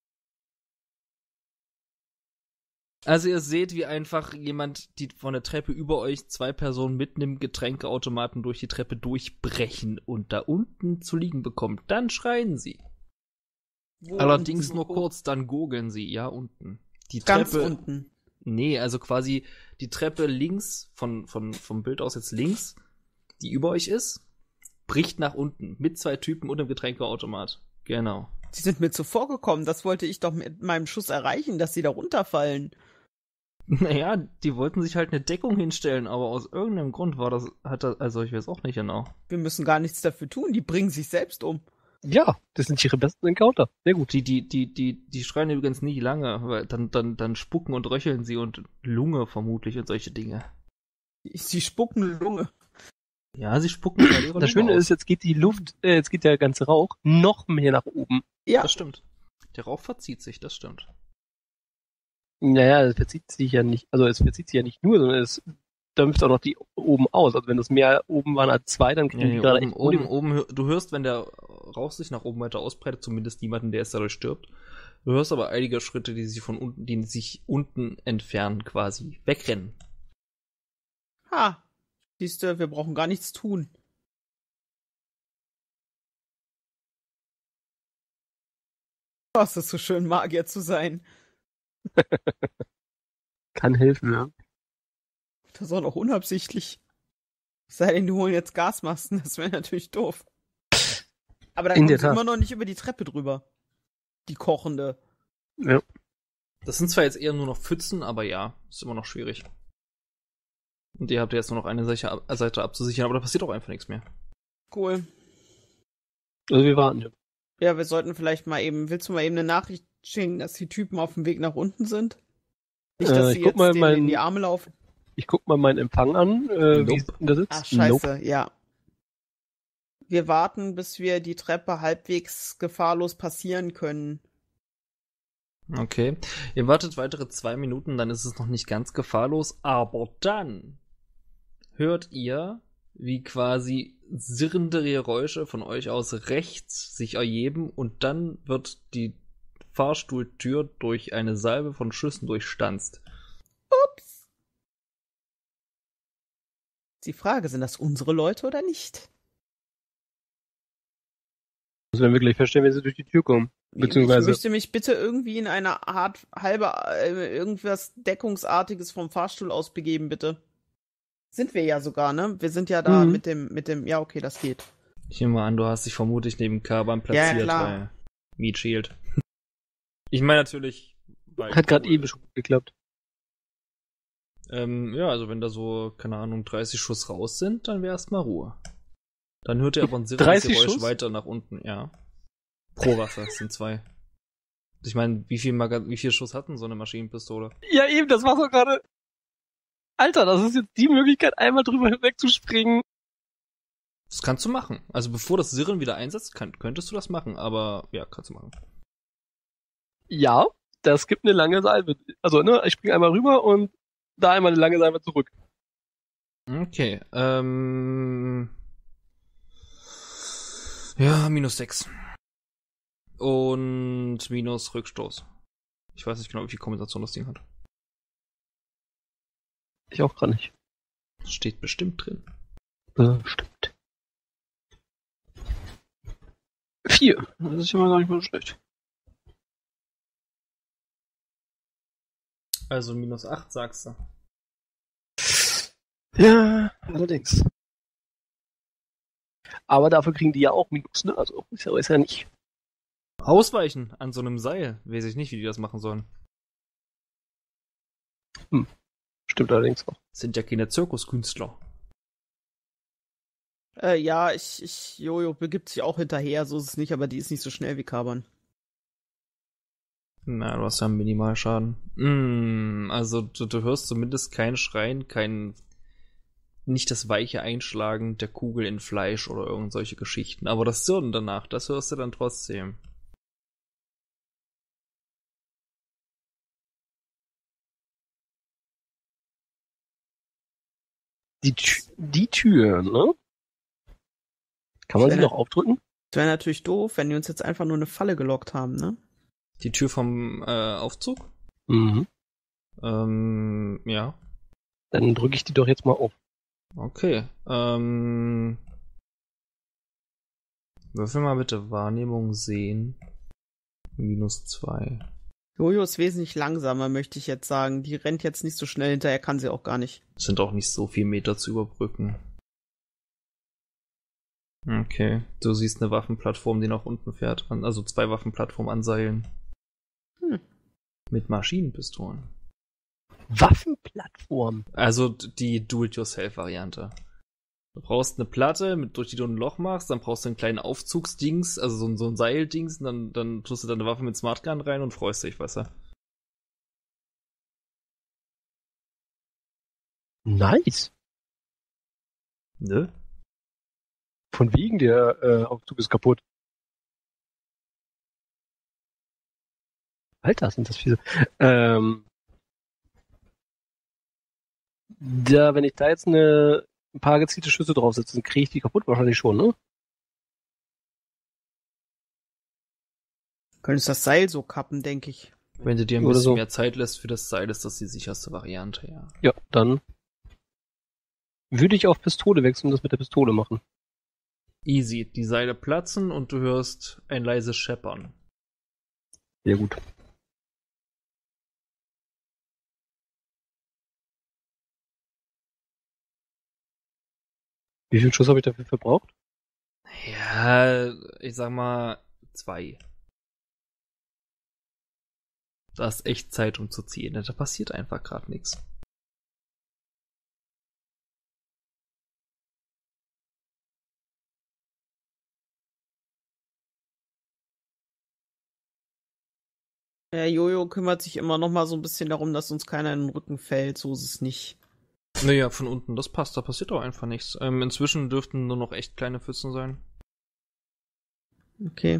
Also ihr seht, wie einfach jemand, die von der Treppe über euch 2 Personen mit einem Getränkeautomaten durch die Treppe durchbrechen und da unten zu liegen bekommt. Dann schreien sie. Wo Allerdings unten? nur kurz, dann gurgeln sie. Ja, unten. Die Ganz Treppe. unten. Nee, also quasi die Treppe links, vom Bild aus jetzt links, die über euch ist, bricht nach unten. Mit 2 Typen und einem Getränkeautomat. Genau. Die sind mir zuvor gekommen. Das wollte ich doch mit meinem Schuss erreichen, dass sie da runterfallen. Naja, die wollten sich halt eine Deckung hinstellen, aber aus irgendeinem Grund also ich weiß auch nicht genau. Wir müssen gar nichts dafür tun. Die bringen sich selbst um. Ja, das sind ihre besten Encounter. Sehr gut. Die schreien übrigens nie lange, weil dann spucken und röcheln sie und Lunge vermutlich und solche Dinge. Sie spucken Lunge. Ja, sie spucken halt ihre Das Schöne Lunge ist, jetzt geht jetzt geht der ganze Rauch noch mehr nach oben. Ja. Das stimmt. Der Rauch verzieht sich, das stimmt. Naja, es verzieht sich ja nicht nur, sondern es dämpft auch noch die oben aus. Also wenn das mehr oben waren als 2, dann kriegen die gerade echt oben, du hörst, wenn der Rauch sich nach oben weiter ausbreitet, zumindest niemanden, der es dadurch stirbt. Du hörst aber einige Schritte, die sich unten entfernen, quasi wegrennen. Ha. Siehst du, wir brauchen gar nichts tun. Was ist so schön, Magier zu sein. Kann helfen, ja. Das ist auch noch unabsichtlich. Es sei denn, die holen jetzt Gasmasken, das wäre natürlich doof. Aber dann kommen sie immer noch nicht über die Treppe drüber. Die kochende. Ja. Das sind zwar jetzt eher nur noch Pfützen, aber ja, ist immer noch schwierig. Und ihr habt ja jetzt nur noch eine Seite abzusichern, aber da passiert auch einfach nichts mehr. Cool. Also wir warten ja. Ja, wir sollten vielleicht mal eben, willst du mal eben eine Nachricht schicken, dass die Typen auf dem Weg nach unten sind? Nicht, dass sie jetzt denen in die Arme laufen. Ich guck mal meinen Empfang an, wie es da sitzt. Ach, scheiße, ja. Wir warten, bis wir die Treppe halbwegs gefahrlos passieren können. Okay. Ihr wartet weitere 2 Minuten, dann ist es noch nicht ganz gefahrlos, aber dann hört ihr, wie quasi sirrende Geräusche von euch aus rechts sich erheben und dann wird die Fahrstuhltür durch eine Salve von Schüssen durchstanzt. Ups. Die Frage, sind das unsere Leute oder nicht? Das werden wir gleich feststellen, wenn sie durch die Tür kommen. Beziehungsweise... Ich möchte mich bitte irgendwie in eine Art irgendwas Deckungsartiges vom Fahrstuhl aus begeben, bitte. Sind wir ja sogar, ne? Wir sind ja da mit dem, ja, okay, das geht. Ich nehme mal an, du hast dich vermutlich neben Kaban platziert, ja, klar. Bei Meat Shield. Ich meine natürlich... Hat gerade eben schon geklappt. Ja, also wenn da so, keine Ahnung, 30 Schuss raus sind, dann wäre erstmal Ruhe. Dann hört ihr aber ein sirrendes Geräusch weiter nach unten, ja. Pro Waffe, es sind 2. Ich meine, wie viel Schuss hatten so eine Maschinenpistole? Ja, eben, das war so gerade... Alter, das ist jetzt die Möglichkeit, einmal drüber wegzuspringen. Das kannst du machen. Also bevor das Sirren wieder einsetzt, könntest du das machen, aber ja, kannst du machen. Ja, das gibt eine lange Salve. Also, ne, ich springe einmal rüber und da einmal eine lange Salve zurück. Okay, ja, -6. Und minus Rückstoß. Ich weiß nicht genau, wie viel Kompensation das Ding hat. Ich auch gerade nicht. Das steht bestimmt drin. Stimmt. 4. Das ist ja mal gar nicht mal so schlecht. Also -8, sagst du. Ja, allerdings. Aber dafür kriegen die ja auch Minus, ne? Also ist ja nicht. Ausweichen an so einem Seil. Weiß ich nicht, wie die das machen sollen. Stimmt allerdings auch. Sind ja keine Zirkuskünstler. Ja, Jojo begibt sich auch hinterher, so ist es nicht, aber die ist nicht so schnell wie Kaban. Na, du hast ja einen Minimalschaden. Also du hörst zumindest kein Schreien, nicht das weiche Einschlagen der Kugel in Fleisch oder irgend solche Geschichten. Aber das Zirpen danach, das hörst du dann trotzdem. Die Tür, ne? Kann man sie noch aufdrücken? Das wäre natürlich doof, wenn die uns jetzt einfach nur eine Falle gelockt haben, ne? Die Tür vom Aufzug? Mhm. Ja. Dann drücke ich die doch jetzt mal auf. Okay. Würfel mal bitte Wahrnehmung sehen. -2. Jojo ist wesentlich langsamer, möchte ich jetzt sagen. Die rennt jetzt nicht so schnell hinterher, kann sie auch gar nicht. Es sind auch nicht so viele Meter zu überbrücken. Okay. Du siehst eine Waffenplattform, die nach unten fährt. Also 2 Waffenplattformen anseilen. Mit Maschinenpistolen. Waffenplattform? Also die Do-it-yourself-Variante. Du brauchst eine Platte, durch die du ein Loch machst, dann brauchst du einen kleinen Aufzugsdings, also so ein Seildings, und dann tust du deine Waffe mit Smartgun rein und freust dich, weißt du? Nice. Ne? Von wegen, der Aufzug ist kaputt. Alter, sind das fiese. Wenn ich da jetzt ein paar gezielte Schüsse draufsetze, dann kriege ich die kaputt wahrscheinlich schon, ne? Könntest das Seil so kappen, denke ich. Wenn du dir ein Oder bisschen so. mehr Zeit lässt für das Seil, ist das die sicherste Variante, ja. Ja, dann würde ich auf Pistole wechseln und das mit der Pistole machen. Easy. Die Seile platzen und du hörst ein leises Scheppern. Sehr gut. Wie viel Schuss habe ich dafür verbraucht? Ja, ich sag mal 2. Da ist echt Zeit, um zu ziehen. Da passiert einfach gerade nichts. Jojo kümmert sich immer noch mal so ein bisschen darum, dass uns keiner in den Rücken fällt. So ist es nicht. Naja, von unten, das passt, da passiert doch einfach nichts. Inzwischen dürften nur noch echt kleine Pfützen sein. Okay.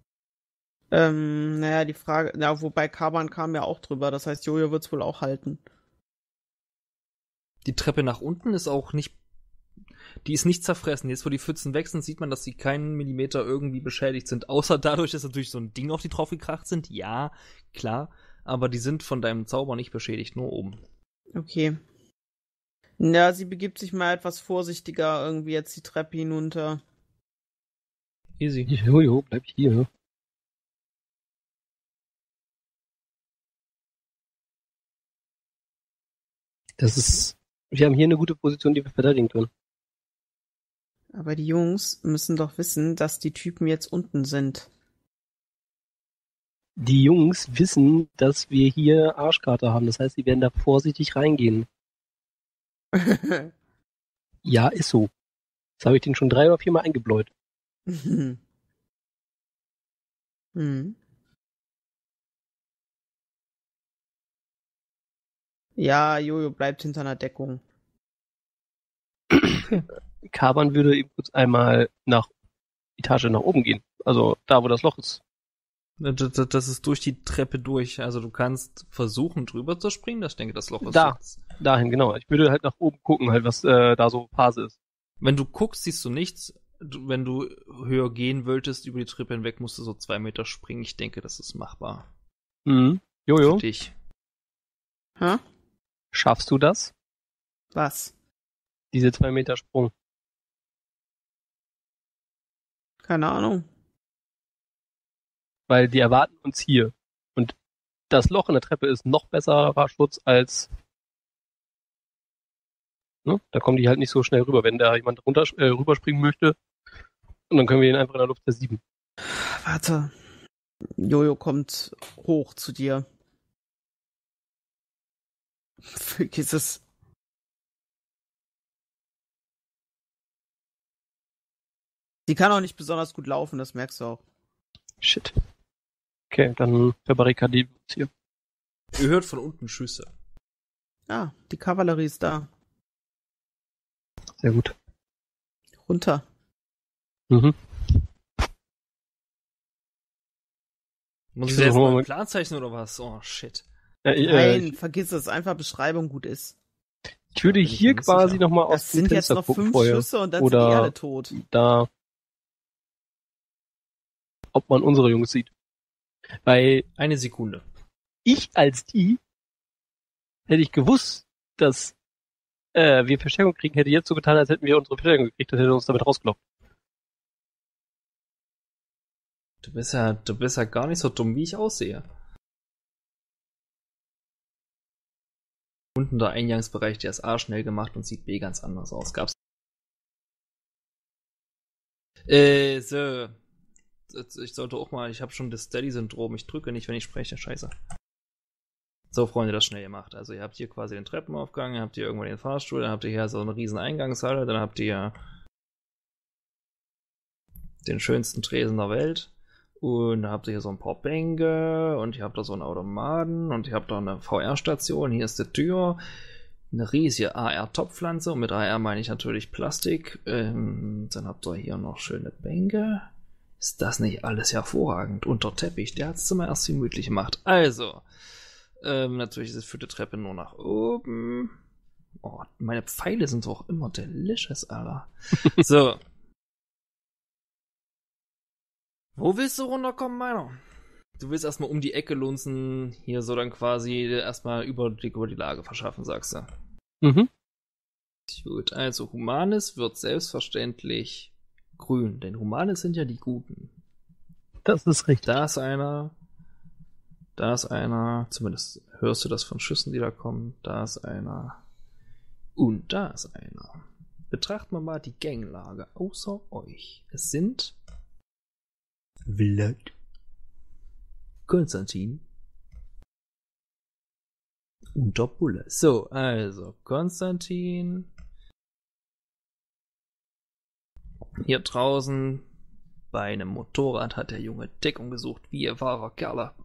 Die Frage, wobei Kaban kam ja auch drüber, das heißt, Jojo wird's wohl auch halten. Die Treppe nach unten ist auch nicht, die ist nicht zerfressen. Jetzt, wo die Pfützen weg sind, sieht man, dass sie keinen Millimeter irgendwie beschädigt sind. Außer dadurch, dass natürlich so ein Ding auf die drauf gekracht sind. Ja, klar. Aber die sind von deinem Zauber nicht beschädigt, nur oben. Okay. Ja, sie begibt sich mal etwas vorsichtiger irgendwie jetzt die Treppe hinunter. Easy. Jojo, bleib hier. Wir haben hier eine gute Position, die wir verteidigen können. Aber die Jungs müssen doch wissen, dass die Typen jetzt unten sind. Die Jungs wissen, dass wir hier Arschkarte haben. Das heißt, sie werden da vorsichtig reingehen. Ja, ist so. Das habe ich denen schon 3 oder 4 Mal eingebläut. Ja, Jojo bleibt hinter einer Deckung. Kaban würde eben kurz einmal Etage nach oben gehen. Also da, wo das Loch ist. Das ist durch die Treppe durch. Also du kannst versuchen, drüber zu springen. Ich denke, das Loch ist Da. jetzt. Dahin, genau. Ich würde halt nach oben gucken, halt was da so Phase ist. Wenn du guckst, siehst du nichts. Wenn du höher gehen wolltest, über die Treppe hinweg, musst du so 2 Meter springen. Ich denke, das ist machbar. Mhm. Jojo, Für dich. Hä? schaffst du das? Was? Diese 2 Meter Sprung? Keine Ahnung. Weil die erwarten uns hier. Und das Loch in der Treppe ist noch besserer Schutz als... Ne? Da kommen die halt nicht so schnell rüber, wenn da jemand rüberspringen möchte. Und dann können wir ihn einfach in der Luft versieben. Warte. Jojo kommt hoch zu dir. Vergiss es. Die kann auch nicht besonders gut laufen, das merkst du auch. Shit. Okay, dann verbarrikadieren wir uns hier. Ihr hört von unten Schüsse. Ah, die Kavallerie ist da. Sehr gut. Runter. Mhm. Muss Ich ich jetzt versuche mal mal- einen Plan zeichnen oder was? Oh, shit. Nein, vergiss es. Einfach Beschreibung gut ist. Ich würde bin ich hier mir nicht quasi sicher. nochmal aus Das dem sind jetzt Fenster noch gucken 5 vorher. Schüsse und dann Oder- sind die alle tot. Da, ob man unsere Jungs sieht. Weil Eine Sekunde. ich als die, hätte ich gewusst, dass wir Verstärkung kriegen, hätte jetzt so getan, als hätten wir unsere Verstärkung gekriegt, das hätte uns damit rausgelockt. Du bist ja gar nicht so dumm, wie ich aussehe. Unten der Eingangsbereich, der ist A schnell gemacht und sieht B ganz anders aus. Gab's. So. Ich sollte auch mal, ich habe schon das Steady-Syndrom. Ich drücke nicht, wenn ich spreche. Scheiße. So, Freunde, das schnell gemacht. Also ihr habt hier quasi den Treppenaufgang, ihr habt hier irgendwann den Fahrstuhl, dann habt ihr hier so eine riesen Eingangshalle, dann habt ihr den schönsten Tresen der Welt. Und dann habt ihr hier so ein paar Bänke und ihr habt da so einen Automaten und ihr habt da eine VR-Station. Hier ist die Tür. Eine riesige AR-Topfpflanze und mit AR meine ich natürlich Plastik. Dann habt ihr hier noch schöne Bänke. Ist das nicht alles hervorragend? Und der Teppich, der hat es zum erst gemütlich gemacht. Also, natürlich ist es für die Treppe nur nach oben. Oh, meine Pfeile sind doch immer delicious, Alter. So. Wo willst du runterkommen, meiner? Du willst erstmal um die Ecke lunzen, hier so dann quasi erstmal Überblick über die Lage verschaffen, sagst du. Mhm. Gut, also Humanis wird selbstverständlich grün, denn Humanis sind ja die Guten. Das ist richtig. Da ist einer, zumindest hörst du das von Schüssen, die da kommen, da ist einer und da ist einer. Betrachten wir mal die Ganglage außer euch. Es sind Vlad, Konstantin und der Bulle. So, also Konstantin hier draußen bei einem Motorrad hat der Junge Deckung gesucht, wie ihr wahrer Kerle.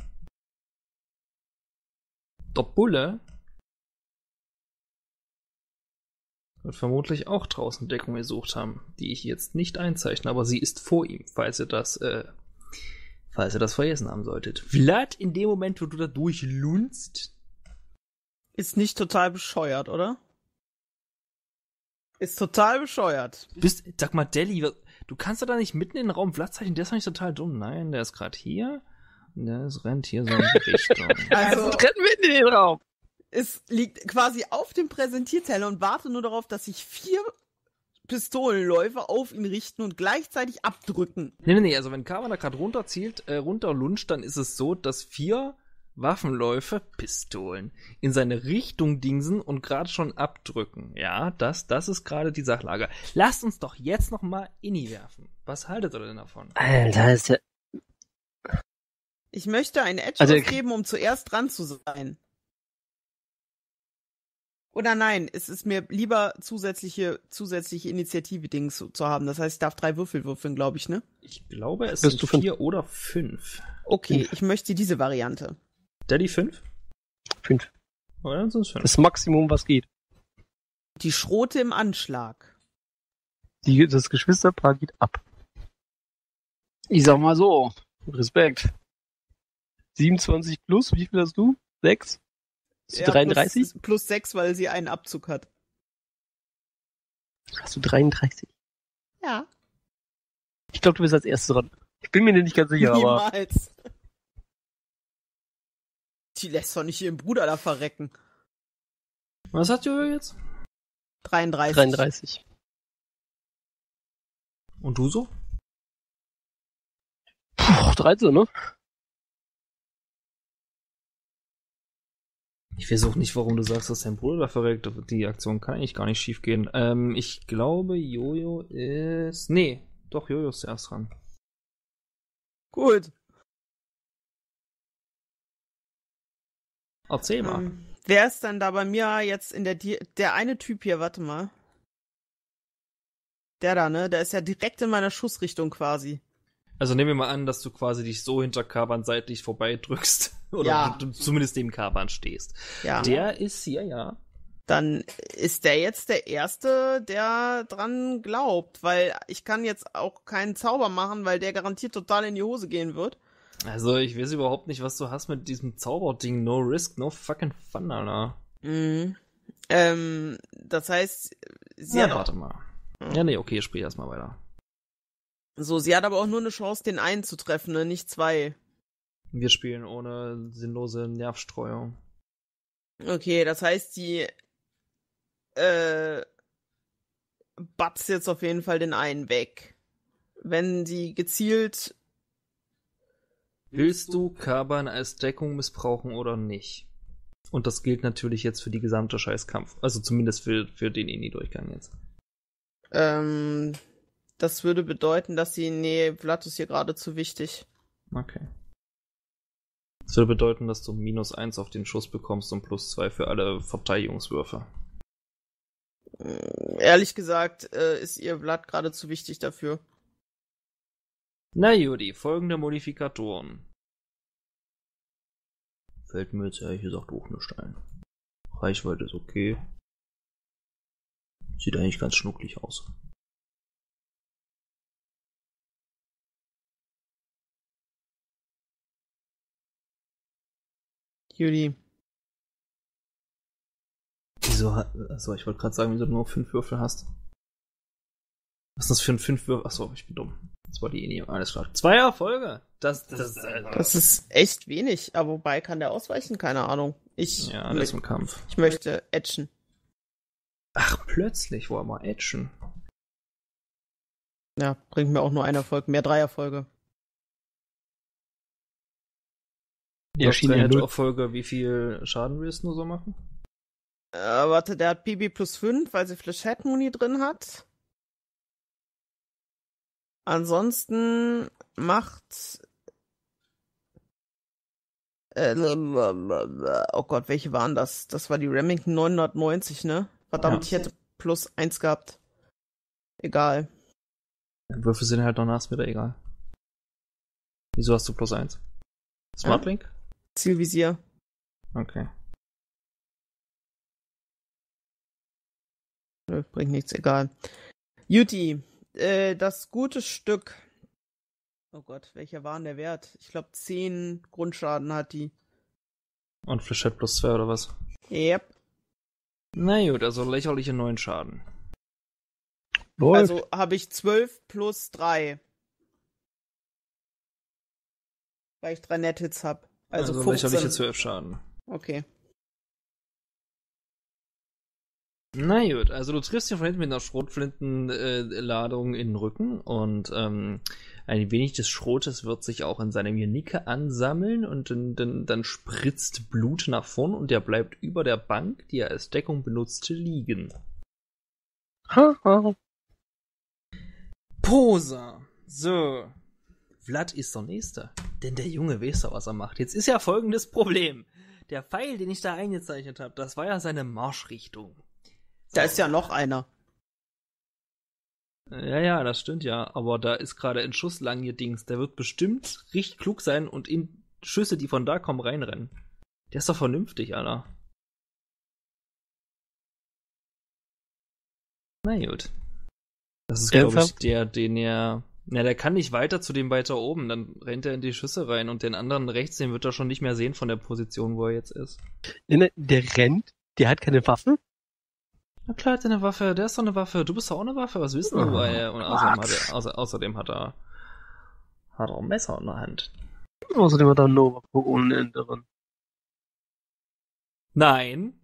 Der Bulle wird vermutlich auch draußen Deckung gesucht haben, die ich jetzt nicht einzeichne, aber sie ist vor ihm, falls ihr das vergessen haben solltet. Vlad, in dem Moment, wo du da durchlunzt, Ist nicht total bescheuert, oder? Ist total bescheuert. sag mal, Delhi, du kannst doch da nicht mitten in den Raum Vlad zeichnen, der ist doch nicht total dumm. Nein, der ist gerade hier und der rennt hier so in die Richtung. Also, Rennen wir in den Raum. es liegt quasi auf dem Präsentierteller und warte nur darauf, dass sich 4 Pistolenläufer auf ihn richten und gleichzeitig abdrücken. Nee, also wenn Kavan da gerade runterlunscht, dann ist es so, dass 4 Waffenläufe, Pistolen, in seine Richtung dingsen und gerade schon abdrücken. Ja, das ist gerade die Sachlage. Lasst uns doch jetzt noch mal Inni werfen. Was haltet ihr denn davon? Alter, ist ja... Ich möchte ein Edge Also- ausgeben, um zuerst dran zu sein. Oder nein, es ist mir lieber zusätzliche Initiative-Dings zu haben. Das heißt, ich darf 3 Würfel würfeln, glaube ich, ne? Ich glaube, es Wirst sind du 4 oder 5. Okay, ich möchte diese Variante. Daddy 5? 5. Oder dann sind es 5. Das Maximum, was geht. Die Schrote im Anschlag. Das Geschwisterpaar geht ab. Ich sag mal so, Respekt. 27 plus, wie viel hast du? 6? Hast du 33? Plus 6, weil sie einen Abzug hat. Hast du 33? Ja. Ich glaube, du bist als erstes dran. Ich bin mir nicht ganz sicher, aber Niemals. Die lässt doch nicht ihren Bruder da verrecken. Was hat Jojo jetzt? 33. 33. Und du so? Puh, 13, ne? Ich weiß auch nicht, warum du sagst, dass dein Bruder da verreckt. Die Aktion kann eigentlich gar nicht schief gehen. Ich glaube, Jojo ist... Nee, doch, Jojo ist zuerst dran. Gut. Erzähl mal. Wer ist dann da bei mir jetzt in der eine Typ hier, warte mal. Der da, ne? Der ist ja direkt in meiner Schussrichtung quasi. Also nehmen wir mal an, dass du quasi dich so hinter Kaban seitlich vorbeidrückst. Oder Ja. du zumindest neben Kaban stehst. Ja. Der ist hier, ja. Dann ist der jetzt der Erste, der dran glaubt, weil ich kann jetzt auch keinen Zauber machen, weil der garantiert total in die Hose gehen wird. Also ich weiß überhaupt nicht, was du hast mit diesem Zauberding. No risk, no fucking fun, Alter. Das heißt, sie hat Warte mal. Ja, nee, okay, sprich erstmal weiter. sie hat aber auch nur eine Chance, den einen zu treffen, ne? Nicht zwei. Wir spielen ohne sinnlose Nervstreuung. Okay, das heißt, die batzt jetzt auf jeden Fall den einen weg. Wenn sie gezielt... Willst du Kaban als Deckung missbrauchen oder nicht? Und das gilt natürlich jetzt für die gesamte Scheißkampf. Also zumindest für den Ini-Durchgang jetzt. Das würde bedeuten, dass sie... Nee, Vlad ist hier gerade zu wichtig. Okay. Das würde bedeuten, dass du -1 auf den Schuss bekommst und +2 für alle Verteidigungswürfe. Ehrlich gesagt, ist ihr Vlad gerade zu wichtig dafür. Na Judy, folgende Modifikatoren. Fällt mir jetzt ehrlich gesagt auch nicht ein. Reichweite ist okay. Sieht eigentlich ganz schnucklig aus. Judy. Wieso achso, ich wollte gerade sagen, wieso du nur 5 Würfel hast. Was ist das für ein 5 Würfel? Achso, ich bin dumm. Das war die Ini, alles klar. 2 Erfolge! Das ist echt wenig, aber wobei kann der ausweichen? Keine Ahnung. Ja, das ist im Kampf. Ich möchte edgen. Ach, plötzlich wollen wir edgen. Ja, bringt mir auch nur 1 Erfolg, mehr 3 Erfolge. Ja, 3 Erfolge, wie viel Schaden willst du so machen? Warte, der hat Bibi +5, weil sie Flechette-Muni drin hat. Ansonsten macht... oh Gott, welche waren das? Das war die Remington 990, ne? Verdammt, Ich hätte +1 gehabt. Egal. Würfel sind halt noch nass, mir da egal. Wieso hast du +1? Smartlink? Zielvisier. Okay. Nö, bringt nichts, egal. Juti, das gute Stück. Oh Gott, welcher war denn der Wert? Ich glaube 10 Grundschaden hat die. Und Flechette +2 oder was? Yep. Na gut, also lächerliche 9 Schaden. Läuft. Also habe ich 12 + 3. Weil ich 3 Net-Hits habe. Also 15. lächerliche 12 Schaden. Okay. Na gut, also du triffst ihn von hinten mit einer Schrotflintenladung in den Rücken und ein wenig des Schrotes wird sich auch in seinem Genicke ansammeln und dann spritzt Blut nach vorn und der bleibt über der Bank, die er als Deckung benutzte, liegen. Posa. So. Vlad ist der Nächste. Denn der Junge weiß ja, was er macht. Jetzt ist ja folgendes Problem. Der Pfeil, den ich da eingezeichnet habe, das war ja seine Marschrichtung. Da ist ja noch einer. Ja, das stimmt ja. Aber da ist gerade ein Schuss lang gedingst. Der wird bestimmt richtig klug sein und in Schüsse, die von da kommen, reinrennen. Der ist doch vernünftig, Alter. Na gut. Das ist, glaube ich, den er... Na, der kann nicht weiter zu dem weiter oben. Dann rennt er in die Schüsse rein und den anderen rechts, den wird er schon nicht mehr sehen von der Position, wo er jetzt ist. Der rennt? Der hat keine Waffe? Na klar hat er eine Waffe. Der ist doch eine Waffe. Du bist doch auch eine Waffe. Was wissen du? Und außerdem hat er ein Messer in der Hand. Außerdem hat er ein Nova ohne Ende drin. Nein.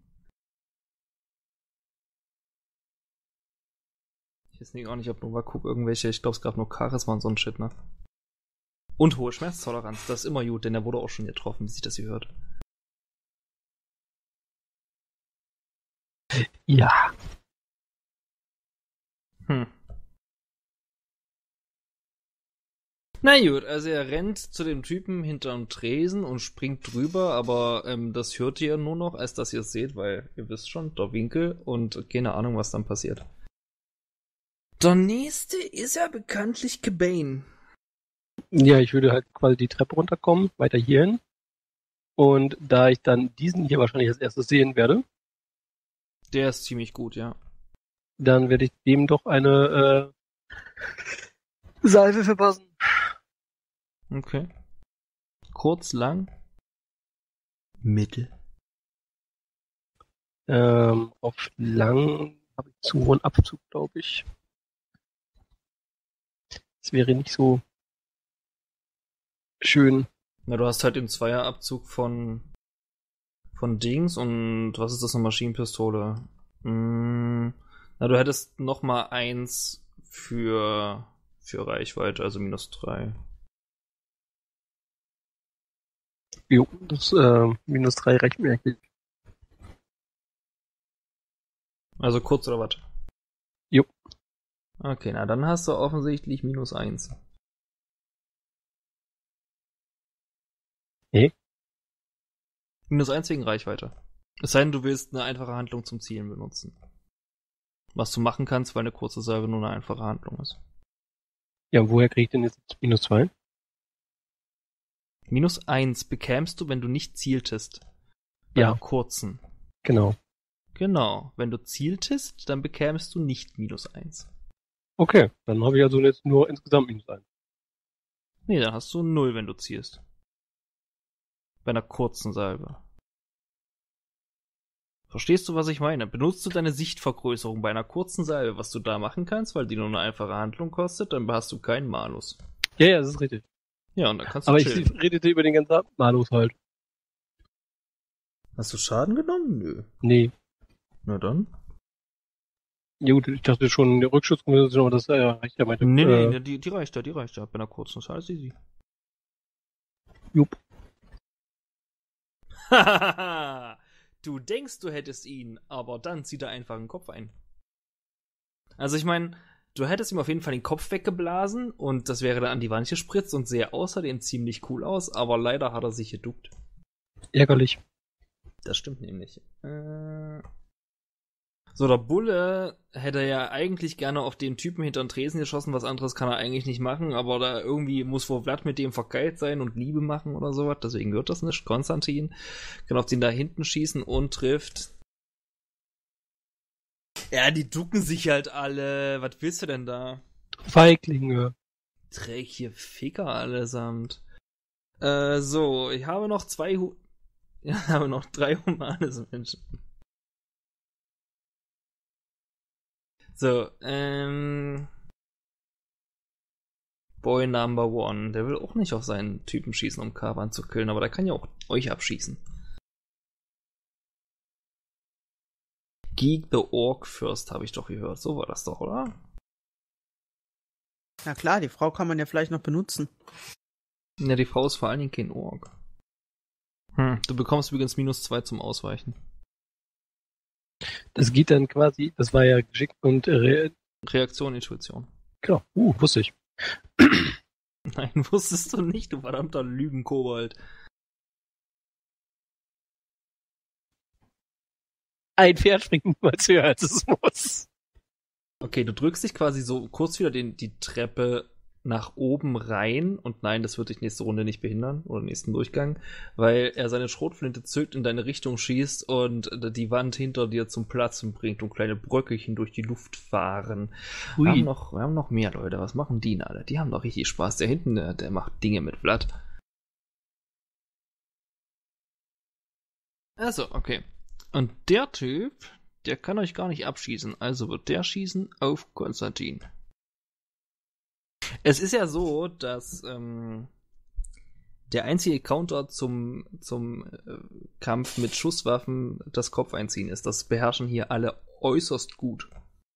Ich weiß nicht, auch nicht, ob Novakuk irgendwelche, ich glaube, es gab nur Charisma und so ein Shit, ne? Und hohe Schmerztoleranz, das ist immer gut, denn er wurde auch schon getroffen, wie sich das hier hört. Ja. Na gut, also er rennt zu dem Typen hinterm Tresen und springt drüber, aber das hört ihr nur noch, als dass ihr es seht, weil ihr wisst schon, der Winkel und keine Ahnung, was dann passiert. Der nächste ist ja bekanntlich Cabane. Ja, ich würde halt quasi die Treppe runterkommen, weiter hierhin. Und da ich dann diesen hier wahrscheinlich als erstes sehen werde, Der ist ziemlich gut, ja. dann werde ich dem doch eine Salve verpassen. Okay. Kurz, lang. Mittel. Auf lang habe ich zu hohen Abzug, glaube ich. Das wäre nicht so schön. Na, du hast halt den Zweierabzug von Dings und was ist das, eine Maschinenpistole? Na, du hättest noch mal 1 für Reichweite, also -3. Jo, das -3 reicht mir eigentlich. Also kurz oder was? Jo. Okay, na dann hast du offensichtlich -1. -1 wegen Reichweite. Es sei denn, du willst eine einfache Handlung zum Zielen benutzen. Was du machen kannst, weil eine kurze Salve nur eine einfache Handlung ist. Ja, und woher krieg ich denn jetzt -2? -1 bekämst du, wenn du nicht zieltest. Bei Ja. einer kurzen. Genau. Genau. Wenn du zieltest, dann bekämst du nicht -1. Okay, dann habe ich also jetzt nur insgesamt -1. Nee, dann hast du 0, wenn du zielst. Bei einer kurzen Salve. Verstehst du, was ich meine? Benutzt du deine Sichtvergrößerung bei einer kurzen Salve, was du da machen kannst, weil die nur eine einfache Handlung kostet, dann hast du keinen Malus. Ja, das ist richtig. Ja, und dann kannst du Aber chillen. ich redete über den ganzen Malus halt. Hast du Schaden genommen? Nö. Nee. Na dann. Ja gut, ich dachte schon, der Rückschutzkonvention, aber das reicht ja meinte. Nee, die reicht ja, Bei einer kurzen ist alles easy. Jupp. Hahaha. Du denkst, du hättest ihn, aber dann zieht er einfach den Kopf ein. Also ich meine, du hättest ihm auf jeden Fall den Kopf weggeblasen und das wäre dann an die Wand gespritzt und sähe außerdem ziemlich cool aus, aber leider hat er sich geduckt. Ärgerlich. Das stimmt nämlich. So, der Bulle hätte ja eigentlich gerne auf den Typen hinter den Tresen geschossen, was anderes kann er eigentlich nicht machen, aber da irgendwie muss wohl Vlad mit dem vergeilt sein und Liebe machen oder sowas, deswegen wird das nicht. Konstantin kann auf den da hinten schießen und trifft. Ja, die ducken sich halt alle. Was willst du denn da? Feiglinge. Trägliche Ficker allesamt. So, ich habe noch 3 humane Menschen. So, Boy Number One, der will auch nicht auf seinen Typen schießen, um Kavan zu killen, aber der kann ja auch euch abschießen. Geek the Orc First, habe ich doch gehört. So war das doch, oder? Na klar, die Frau kann man ja vielleicht noch benutzen. Ja, die Frau ist vor allen Dingen kein Orc. Du bekommst übrigens -2 zum Ausweichen. Das geht dann quasi, das war ja geschickt und Reaktion, Intuition. genau, wusste ich. Nein, wusstest du nicht, du verdammter Lügenkobold. Ein Pferd springt niemals höher, als es muss. Okay, du drückst dich quasi so kurz wieder die Treppe nach oben rein und nein, das wird dich nächste Runde nicht behindern oder nächsten Durchgang, weil er seine Schrotflinte zückt, in deine Richtung schießt und die Wand hinter dir zum Platzen bringt und kleine Bröckelchen durch die Luft fahren. Wir haben noch mehr Leute. Was machen die denn alle? Die haben doch richtig Spaß. Der hinten, der macht Dinge mit Vlad. Also, okay. Und der Typ, der kann euch gar nicht abschießen, also wird der schießen auf Konstantin. Es ist ja so, dass Der einzige Counter zum Kampf mit Schusswaffen das Kopf einziehen ist. Das beherrschen hier alle äußerst gut.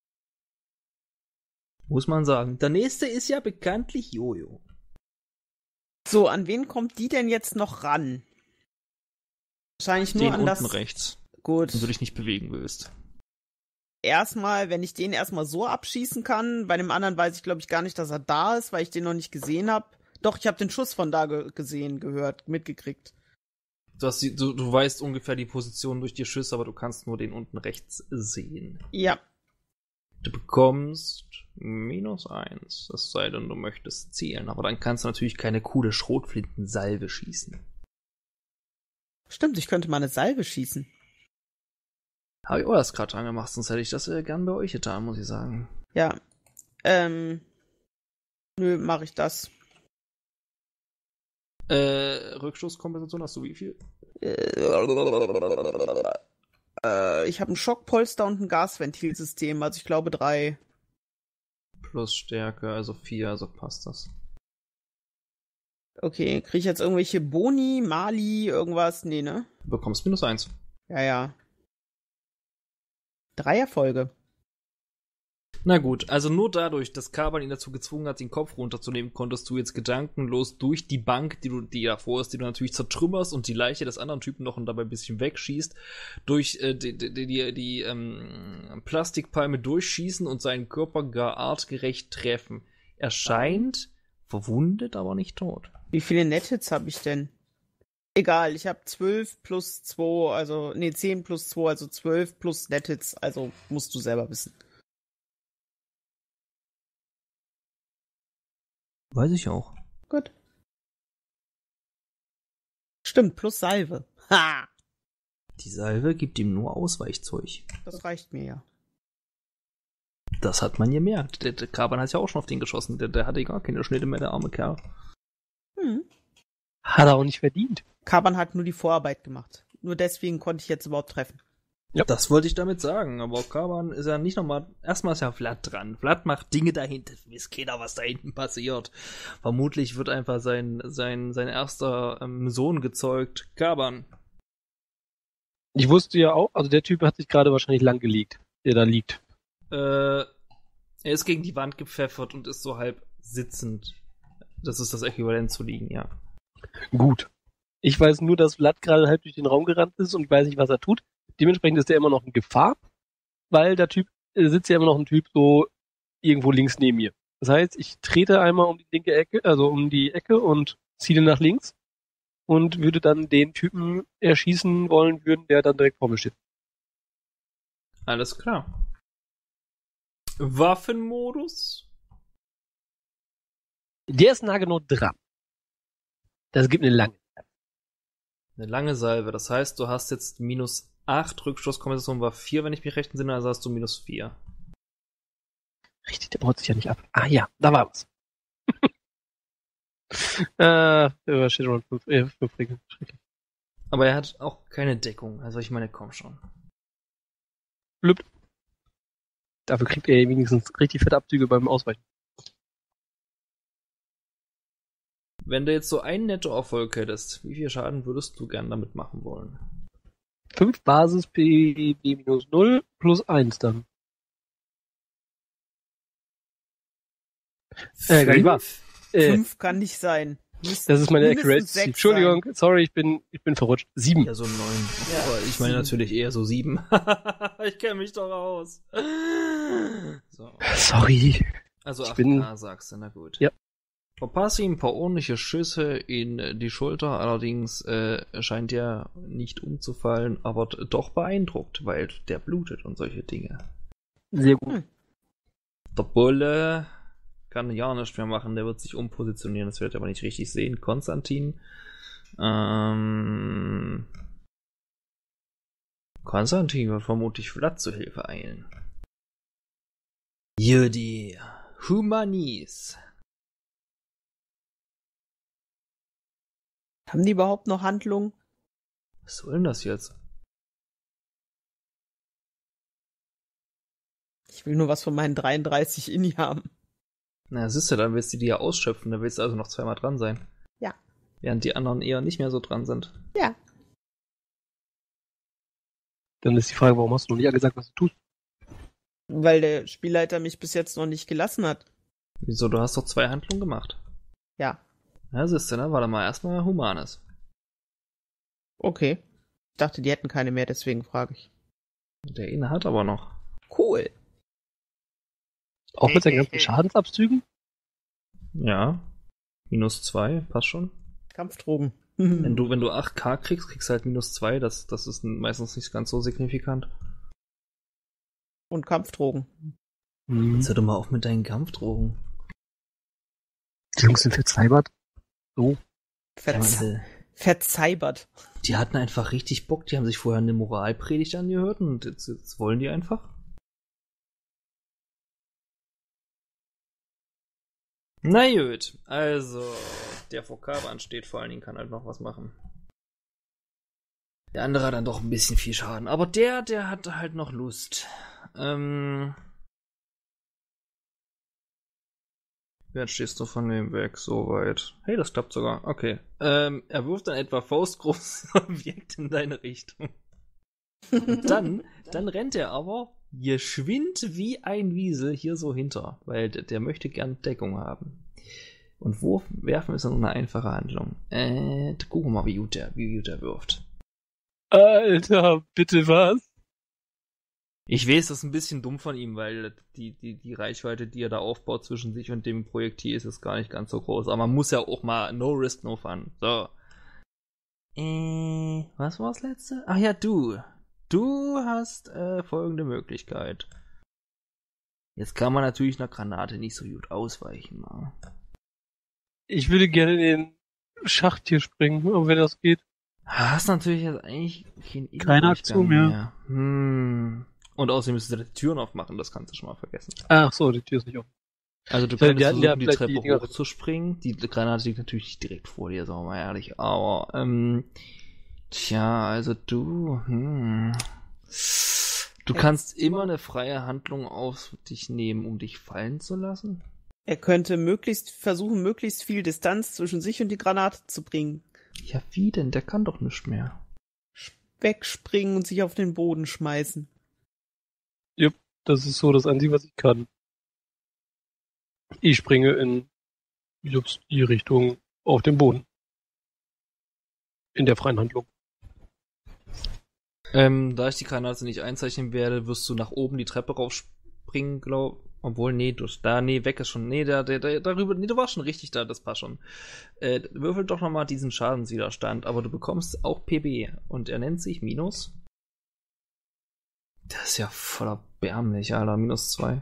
Muss man sagen. Der nächste ist ja bekanntlich Jojo. So, an wen kommt die denn jetzt noch ran? Wahrscheinlich nur an das... unten rechts. Gut. Den du dich nicht bewegen willst. Erstmal, wenn ich den erstmal so abschießen kann, bei dem anderen weiß ich, glaube ich, gar nicht, dass er da ist, weil ich den noch nicht gesehen habe. Doch, ich habe den Schuss von da gesehen, gehört, mitgekriegt. Du weißt ungefähr die Position durch die Schüsse, aber du kannst nur den unten rechts sehen. Ja. Du bekommst -1, es sei denn, du möchtest zielen. Aber dann kannst du natürlich keine coole Schrotflintensalve schießen. Stimmt, ich könnte mal eine Salve schießen. Habe ich auch erst gerade angemacht, sonst hätte ich das gern bei euch getan, muss ich sagen. Ja. Nö, mache ich das. Rückstoßkompensation hast du wie viel? Ich habe ein Schockpolster und ein Gasventilsystem, also ich glaube 3. Plus Stärke, also 4, also passt das. Okay, kriege ich jetzt irgendwelche Boni, Mali, irgendwas? Nee, ne? Du bekommst -1. Ja. 3 Erfolge. Na gut, also nur dadurch, dass Kaban ihn dazu gezwungen hat, den Kopf runterzunehmen, konntest du jetzt gedankenlos durch die Bank, die davor ist, die du natürlich zertrümmerst und die Leiche des anderen Typen noch und dabei ein bisschen wegschießt, durch die Plastikpalme durchschießen und seinen Körper gar artgerecht treffen. Er scheint verwundet, aber nicht tot. Wie viele Net-Hits habe ich denn? Egal, ich habe 12 plus 2, also, 10 plus 2, also 12 plus Net-Hits, also musst du selber wissen. Weiß ich auch. Gut. Stimmt, plus Salve. Ha! Die Salve gibt ihm nur Ausweichzeug. Das reicht mir ja. Das hat man gemerkt. Der Kaban hat ja auch schon auf den geschossen. Der hatte gar keine Schnitte mehr, der arme Kerl. Hat er auch nicht verdient. Kaban hat nur die Vorarbeit gemacht. Nur deswegen konnte ich jetzt überhaupt treffen. Ja. Das wollte ich damit sagen, aber Kaban ist ja nicht nochmal. Erstmal ist ja Vlad dran. Vlad macht Dinge dahinter. Weiß keiner, was da hinten passiert. Vermutlich wird einfach sein erster Sohn gezeugt. Kaban. Ich wusste ja auch, also der Typ hat sich gerade wahrscheinlich lang gelegt, der da liegt. Er ist gegen die Wand gepfeffert und ist so halb sitzend. Das ist das Äquivalent zu liegen, ja. Gut. Ich weiß nur, dass Vlad gerade halb durch den Raum gerannt ist und ich weiß nicht, was er tut. Dementsprechend ist er immer noch in Gefahr, weil der Typ sitzt ja immer noch ein Typ so irgendwo links neben mir. Das heißt, ich trete einmal um die linke Ecke, also um die Ecke und ziele nach links und würde dann den Typen erschießen wollen der dann direkt vor mir steht. Alles klar. Waffenmodus? Der ist nah genau dran. Das gibt eine lange. Eine lange Salve. Das heißt, du hast jetzt -8, Rückstoßkompensation war 4, wenn ich mich recht entsinne, also hast du -4. Richtig, der baut sich ja nicht ab. Ah ja, da war was. Shadowrun 5 Regeln. Schrecklich. Aber er hat auch keine Deckung, also ich meine, komm schon. Blüpp. Dafür kriegt er wenigstens richtig fette Abzüge beim Ausweichen. Wenn du jetzt so einen Nettoerfolg hättest, wie viel Schaden würdest du gern damit machen wollen? 5 Basis -0 plus 1 dann. Gar nicht wahr. 5 kann nicht sein. Das ist meine Accuracy. Entschuldigung, sein. sorry, ich bin verrutscht. 7. Ja, so 9. Ja, Aber ich meine natürlich eher so 7. Ich kenne mich doch aus. So. Sorry. Also Ich 8K sagst du, na gut. Ja. Verpasse ihm ein paar ordentliche Schüsse in die Schulter, allerdings scheint er nicht umzufallen, aber doch beeindruckt, weil der blutet und solche Dinge. Sehr gut. Der Bulle kann ja nichts mehr machen, der wird sich umpositionieren, das wird er aber nicht richtig sehen. Konstantin. Konstantin wird vermutlich Vlad zu Hilfe eilen. Judy. Humanis. Haben die überhaupt noch Handlung? Was soll denn das jetzt? Ich will nur was von meinen 33 Inni haben. Na, siehst du, dann willst du die ja ausschöpfen, da willst du also noch zweimal dran sein. Ja. Während die anderen eher nicht mehr so dran sind. Ja. Dann ist die Frage, warum hast du noch nicht gesagt, was du tust? Weil der Spielleiter mich bis jetzt noch nicht gelassen hat. Wieso? Du hast doch 2 Handlungen gemacht. Ja. Ja, siehst du, ne? Warte mal, erstmal Humanes. Okay. Ich dachte, die hätten keine mehr, deswegen frage ich. Der eine hat aber noch. Cool. Auch mit seinen ganzen Schadensabzügen? Ja. -2, passt schon. Kampfdrogen. Wenn du 8K kriegst du halt -2. Das ist meistens nicht ganz so signifikant. Und Kampfdrogen. Jetzt hör doch mal auf mit deinen Kampfdrogen. Die Jungs sind verzeibert. So. Verzeibert. Die hatten einfach richtig Bock. Die haben sich vorher eine Moralpredigt angehört und jetzt wollen die einfach. Na gut, also der vor Kaban steht, vor allen Dingen kann halt noch was machen. Der andere hat dann doch ein bisschen viel Schaden, aber der hat halt noch Lust. Jetzt stehst du von dem weg, so weit. Hey, das klappt sogar. Okay. Er wirft dann etwa faustgroßes Objekt in deine Richtung. Und dann rennt er aber geschwind wie ein Wiesel hier so hinter, weil der möchte gern Deckung haben. Und werfen ist dann eine einfache Handlung. Gucken wir mal, wie gut der wirft. Alter, bitte was? Ich weiß, das ist ein bisschen dumm von ihm, weil die Reichweite, die er da aufbaut zwischen sich und dem Projektil, ist gar nicht ganz so groß. Aber man muss ja auch mal no risk, no fun. So. Was war das letzte? Ach ja, du. Du hast folgende Möglichkeit. Jetzt kann man natürlich einer Granate nicht so gut ausweichen. Mal. Ich würde gerne in den Schacht hier springen, aber wenn das geht. Hast natürlich jetzt eigentlich keine Aktion mehr. Und außerdem müsstest du die Türen aufmachen, das kannst du schon mal vergessen. Ach so, die Tür ist nicht offen. Also du kannst versuchen, die Treppe hochzuspringen. Die Granate liegt natürlich nicht direkt vor dir, sagen wir mal ehrlich. Aber, also du kannst immer eine freie Handlung auf dich nehmen, um dich fallen zu lassen. Er könnte versuchen, möglichst viel Distanz zwischen sich und die Granate zu bringen. Ja, wie denn? Der kann doch nichts mehr. Wegspringen und sich auf den Boden schmeißen. Jupp, das ist so das Einzige, was ich kann. Ich springe in die Richtung auf den Boden. In der freien Handlung. Da ich die Granate nicht einzeichnen werde, wirst du nach oben die Treppe raufspringen, obwohl, weg ist schon. Nee, darüber, du warst schon richtig da, das passt schon. Würfel doch nochmal diesen Schadenswiderstand, aber du bekommst auch PB und er nennt sich Minus. Das ist ja voller erbärmlich, Alter, -2.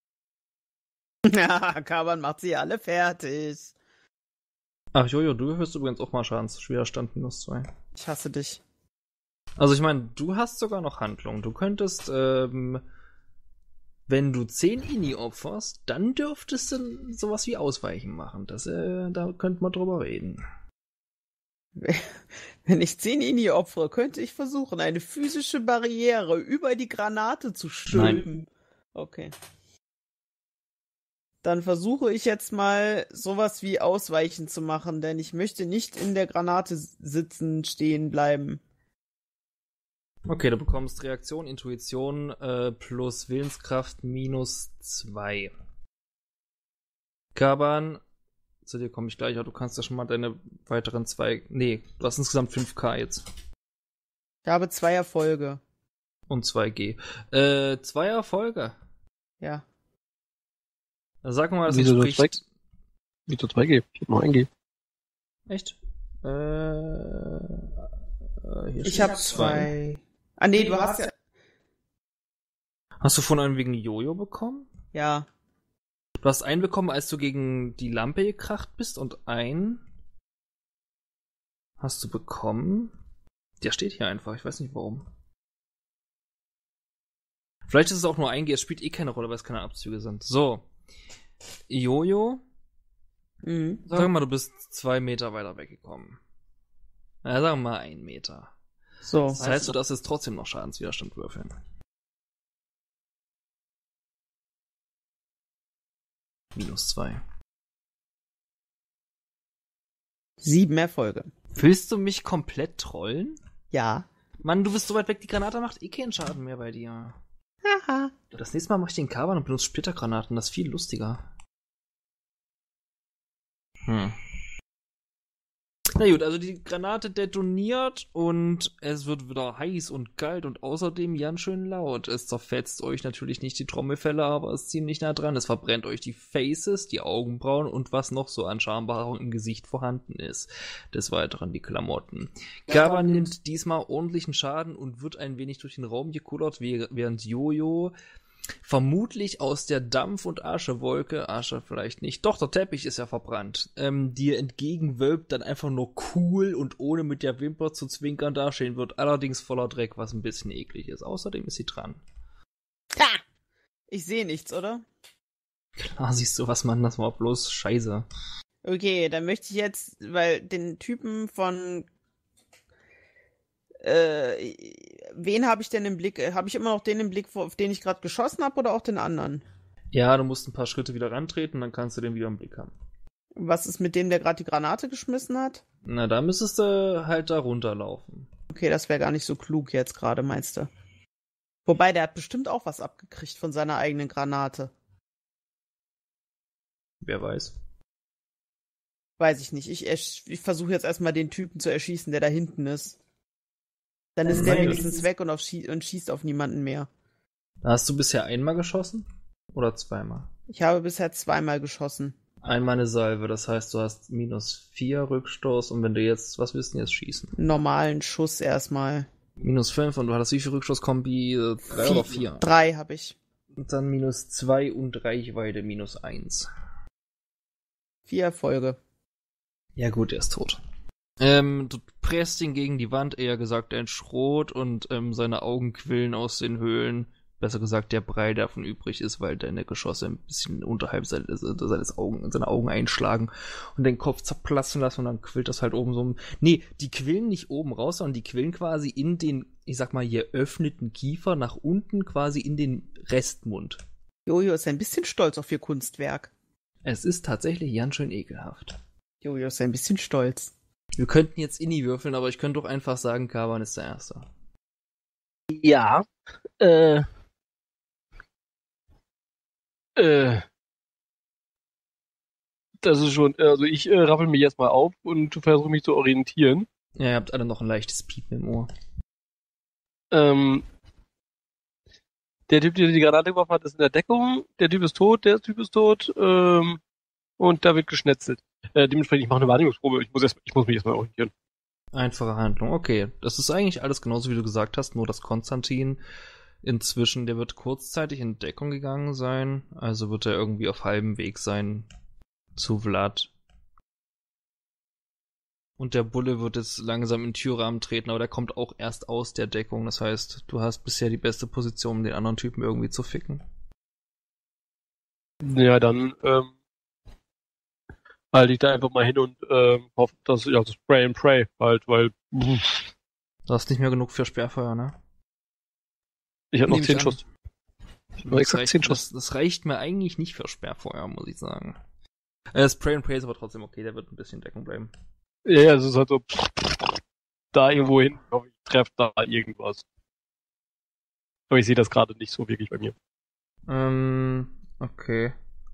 Ja, Kaban macht sie alle fertig. Ach, Jojo, du würfelst übrigens auch mal Schadenswiderstand -2. Ich hasse dich. Also ich meine, du hast sogar noch Handlung. Du könntest, wenn du 10 Ini opferst, dann dürftest du sowas wie Ausweichen machen. Da könnte man drüber reden. Wenn ich 10 Ini opfere, könnte ich versuchen, eine physische Barriere über die Granate zu stülpen. Nein. Okay. Dann versuche ich jetzt mal sowas wie Ausweichen zu machen, denn ich möchte nicht in der Granate stehen bleiben. Okay, du bekommst Reaktion, Intuition plus Willenskraft -2. Kaban, zu dir komme ich gleich, aber du kannst ja schon mal deine weiteren 2... Nee, du hast insgesamt 5K jetzt. Ich habe 2 Erfolge. Und 2G. 2 Erfolge? Ja. Sag mal, das Wieso entspricht... Wieso 2G? Ich hab noch 1G. Echt? Ich habe 2. Ah nee, du hast ja... Hast du von einem wegen Jojo bekommen? Ja. Du hast einen bekommen, als du gegen die Lampe gekracht bist und einen hast du bekommen. Der steht hier einfach, ich weiß nicht warum. Vielleicht ist es auch nur 1G, es spielt eh keine Rolle, weil es keine Abzüge sind. So. Jojo. Sag mal, du bist 2 Meter weiter weggekommen. Na, sagen wir mal 1 Meter. So. Das heißt, du darfst jetzt trotzdem noch Schadenswiderstand würfeln. -2. 7 Erfolge. Willst du mich komplett trollen? Ja. Mann, du bist so weit weg, die Granate macht eh keinen Schaden mehr bei dir. Haha. Das nächste Mal mach ich den Kaban und benutze Splittergranaten, das ist viel lustiger. Na gut, also die Granate detoniert und es wird wieder heiß und kalt und außerdem ganz schön laut. Es zerfetzt euch natürlich nicht die Trommelfelle, aber es ist ziemlich nah dran. Es verbrennt euch die Faces, die Augenbrauen und was noch so an Schambehaarung im Gesicht vorhanden ist. Des Weiteren die Klamotten. Gaba nimmt diesmal ordentlichen Schaden und wird ein wenig durch den Raum gekullert, während Jojo vermutlich aus der Dampf- und Aschewolke, Asche vielleicht nicht, doch, der Teppich ist ja verbrannt, dir entgegenwölbt, dann einfach nur cool und ohne mit der Wimper zu zwinkern dastehen wird, allerdings voller Dreck, was ein bisschen eklig ist. Außerdem ist sie dran. Ha! Ich sehe nichts, oder? Klar siehst du, was man, das war bloß Scheiße. Okay, dann möchte ich jetzt, weil den Typen von wen habe ich denn im Blick? Habe ich immer noch den im Blick, auf den ich gerade geschossen habe, oder auch den anderen? Ja, du musst ein paar Schritte wieder rantreten, dann kannst du den wieder im Blick haben. Was ist mit dem, der gerade die Granate geschmissen hat? Na, da müsstest du halt da runterlaufen. Okay, das wäre gar nicht so klug jetzt gerade, meinst du? Wobei, der hat bestimmt auch was abgekriegt von seiner eigenen Granate. Wer weiß. Weiß ich nicht. Ich versuche jetzt erstmal den Typen zu erschießen, der da hinten ist. Dann ist der wenigstens weg und schießt auf niemanden mehr. Da hast du bisher einmal geschossen? Oder zweimal? Ich habe bisher 2-mal geschossen. Einmal eine Salve, das heißt, du hast -4 Rückstoß und wenn du jetzt, was willst du denn jetzt schießen? Normalen Schuss erstmal. -5 und du hattest wie viel Rückstoßkombi? 3 oder 4? 3 habe ich. Und dann -2 und Reichweite -1. 4 Erfolge. Ja gut, er ist tot. Du presst ihn gegen die Wand, eher gesagt ein Schrot und seine Augen quillen aus den Höhlen. Besser gesagt, der Brei davon übrig ist, weil deine Geschosse ein bisschen unterhalb seiner Augen einschlagen und den Kopf zerplatzen lassen und dann quillt das halt oben so. Nee, die quillen nicht oben raus, sondern die quillen quasi in den, ich sag mal, geöffneten Kiefer nach unten quasi in den Restmund. Jojo ist ein bisschen stolz auf ihr Kunstwerk. Es ist tatsächlich ganz schön ekelhaft. Jojo ist ein bisschen stolz. Wir könnten jetzt Inni würfeln, aber ich könnte doch einfach sagen, Kaban ist der Erste. Ja, das ist schon, also ich raffel mich jetzt mal auf und versuche mich zu orientieren. Ja, ihr habt alle noch ein leichtes Piepen im Ohr. Der Typ, der die Granate geworfen hat, ist in der Deckung. Der Typ ist tot, und da wird geschnetzelt. Dementsprechend, ich mache eine Wahrnehmungsprobe. Ich muss mich erstmal orientieren. Einfache Handlung, okay. Das ist eigentlich alles genauso, wie du gesagt hast, nur dass Konstantin inzwischen, der wird kurzzeitig in Deckung gegangen sein, also wird er irgendwie auf halbem Weg sein zu Vlad. Und der Bulle wird jetzt langsam in den Türrahmen treten, aber der kommt auch erst aus der Deckung, das heißt, du hast bisher die beste Position, um den anderen Typen irgendwie zu ficken. Ja, dann halte ich da einfach mal hin und hoffe, dass so Spray and Pray halt, weil Du hast nicht mehr genug für Sperrfeuer, ne? ich habe noch Nehm 10 ich Schuss. Das reicht mir eigentlich nicht für Sperrfeuer, muss ich sagen. Spray and Pray ist aber trotzdem okay, der wird ein bisschen in Deckung bleiben. Ja, es ist halt so da irgendwo hin. Ich hoffe, ich treffe da irgendwas. Aber ich sehe das gerade nicht so wirklich bei mir. Okay.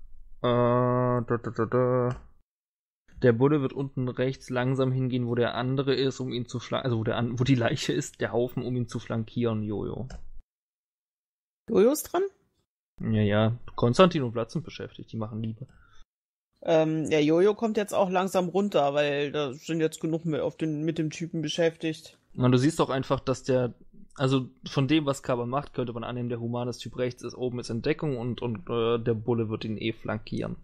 Der Bulle wird unten rechts langsam hingehen, wo der andere ist, um ihn zu flankieren. Also wo die Leiche ist, der Haufen, um ihn zu flankieren, Jojo. Jojo ist dran? Ja. Konstantin und Vlad sind beschäftigt, die machen Liebe. Ja, Jojo kommt jetzt auch langsam runter, weil da sind jetzt genug mit dem Typen beschäftigt. Und du siehst doch einfach, dass also von dem, was Kaban macht, könnte man annehmen, der Humanes Typ rechts ist oben ist in Deckung und der Bulle wird ihn flankieren.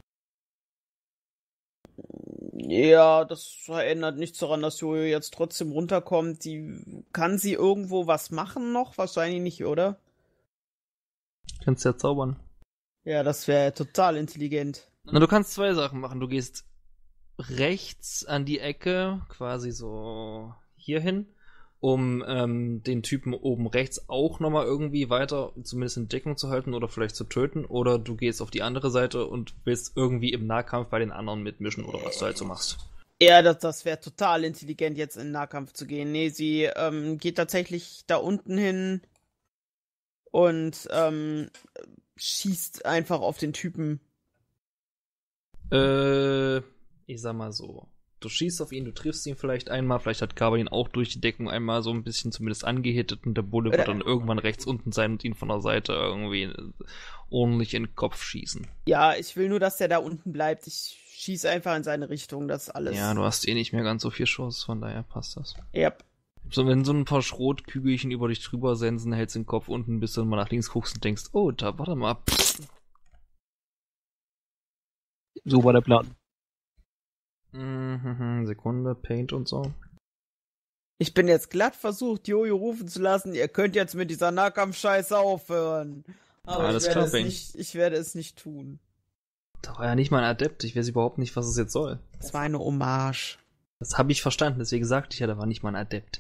Ja, das ändert nichts daran, dass Jojo jetzt trotzdem runterkommt. Kann sie irgendwo was machen noch? Wahrscheinlich nicht, oder? Kannst ja zaubern. Ja, das wäre total intelligent. Na, du kannst 2 Sachen machen. Du gehst rechts an die Ecke, quasi so hierhin, um den Typen oben rechts auch nochmal irgendwie weiter, zumindest in Deckung zu halten oder vielleicht zu töten. Oder du gehst auf die andere Seite und willst irgendwie im Nahkampf bei den anderen mitmischen oder was du halt so machst. Ja, das wäre total intelligent, jetzt in den Nahkampf zu gehen. Nee, sie geht tatsächlich da unten hin und schießt einfach auf den Typen. Ich sag mal so. Du schießt auf ihn, du triffst ihn vielleicht einmal, vielleicht hat Kaba ihn auch durch die Deckung einmal so ein bisschen zumindest angehittet und der Bulle wird dann irgendwann rechts unten sein und ihn von der Seite irgendwie ordentlich in den Kopf schießen. Ja, ich will nur, dass der da unten bleibt. Ich schieße einfach in seine Richtung, das ist alles. Ja, du hast eh nicht mehr ganz so viel Schuss, von daher passt das. Yep. So, wenn so ein paar Schrotkügelchen über dich drüber sensen, hältst den Kopf unten, bis du mal nach links guckst und denkst, oh, da, warte mal. Pff. So war der Plan. Sekunde, Paint und so. Ich bin jetzt glatt versucht, Jojo rufen zu lassen, ihr könnt jetzt mit dieser Nahkampf-Scheiße aufhören. Aber Alles klar, Paint. ich werde es nicht tun. Da war ja nicht mal ein Adept, ich weiß überhaupt nicht, was es jetzt soll. Das war eine Hommage. Das habe ich verstanden, deswegen sagte ich ja, da war nicht mal ein Adept.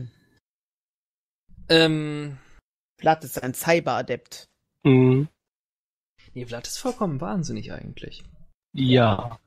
Vlad ist ein Cyber-Adept. Mhm. Nee, Vlad ist vollkommen wahnsinnig eigentlich. Ja.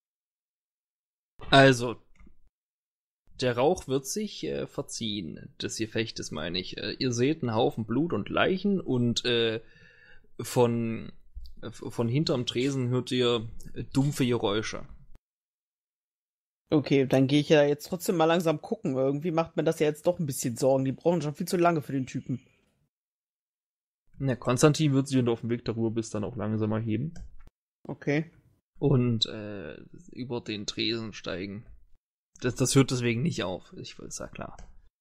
Also, der Rauch wird sich verziehen, des Gefechtes meine ich. Ihr seht einen Haufen Blut und Leichen und von hinterm Tresen hört ihr dumpfe Geräusche. Okay, dann gehe ich ja jetzt trotzdem mal langsam gucken. Irgendwie macht mir das ja jetzt doch ein bisschen Sorgen. Die brauchen schon viel zu lange für den Typen. Ja, Konstantin wird sich, wenn du auf dem Weg darüber bist, dann auch langsam erheben. Okay. Und über den Tresen steigen. Das hört deswegen nicht auf. Ich will es ja klar.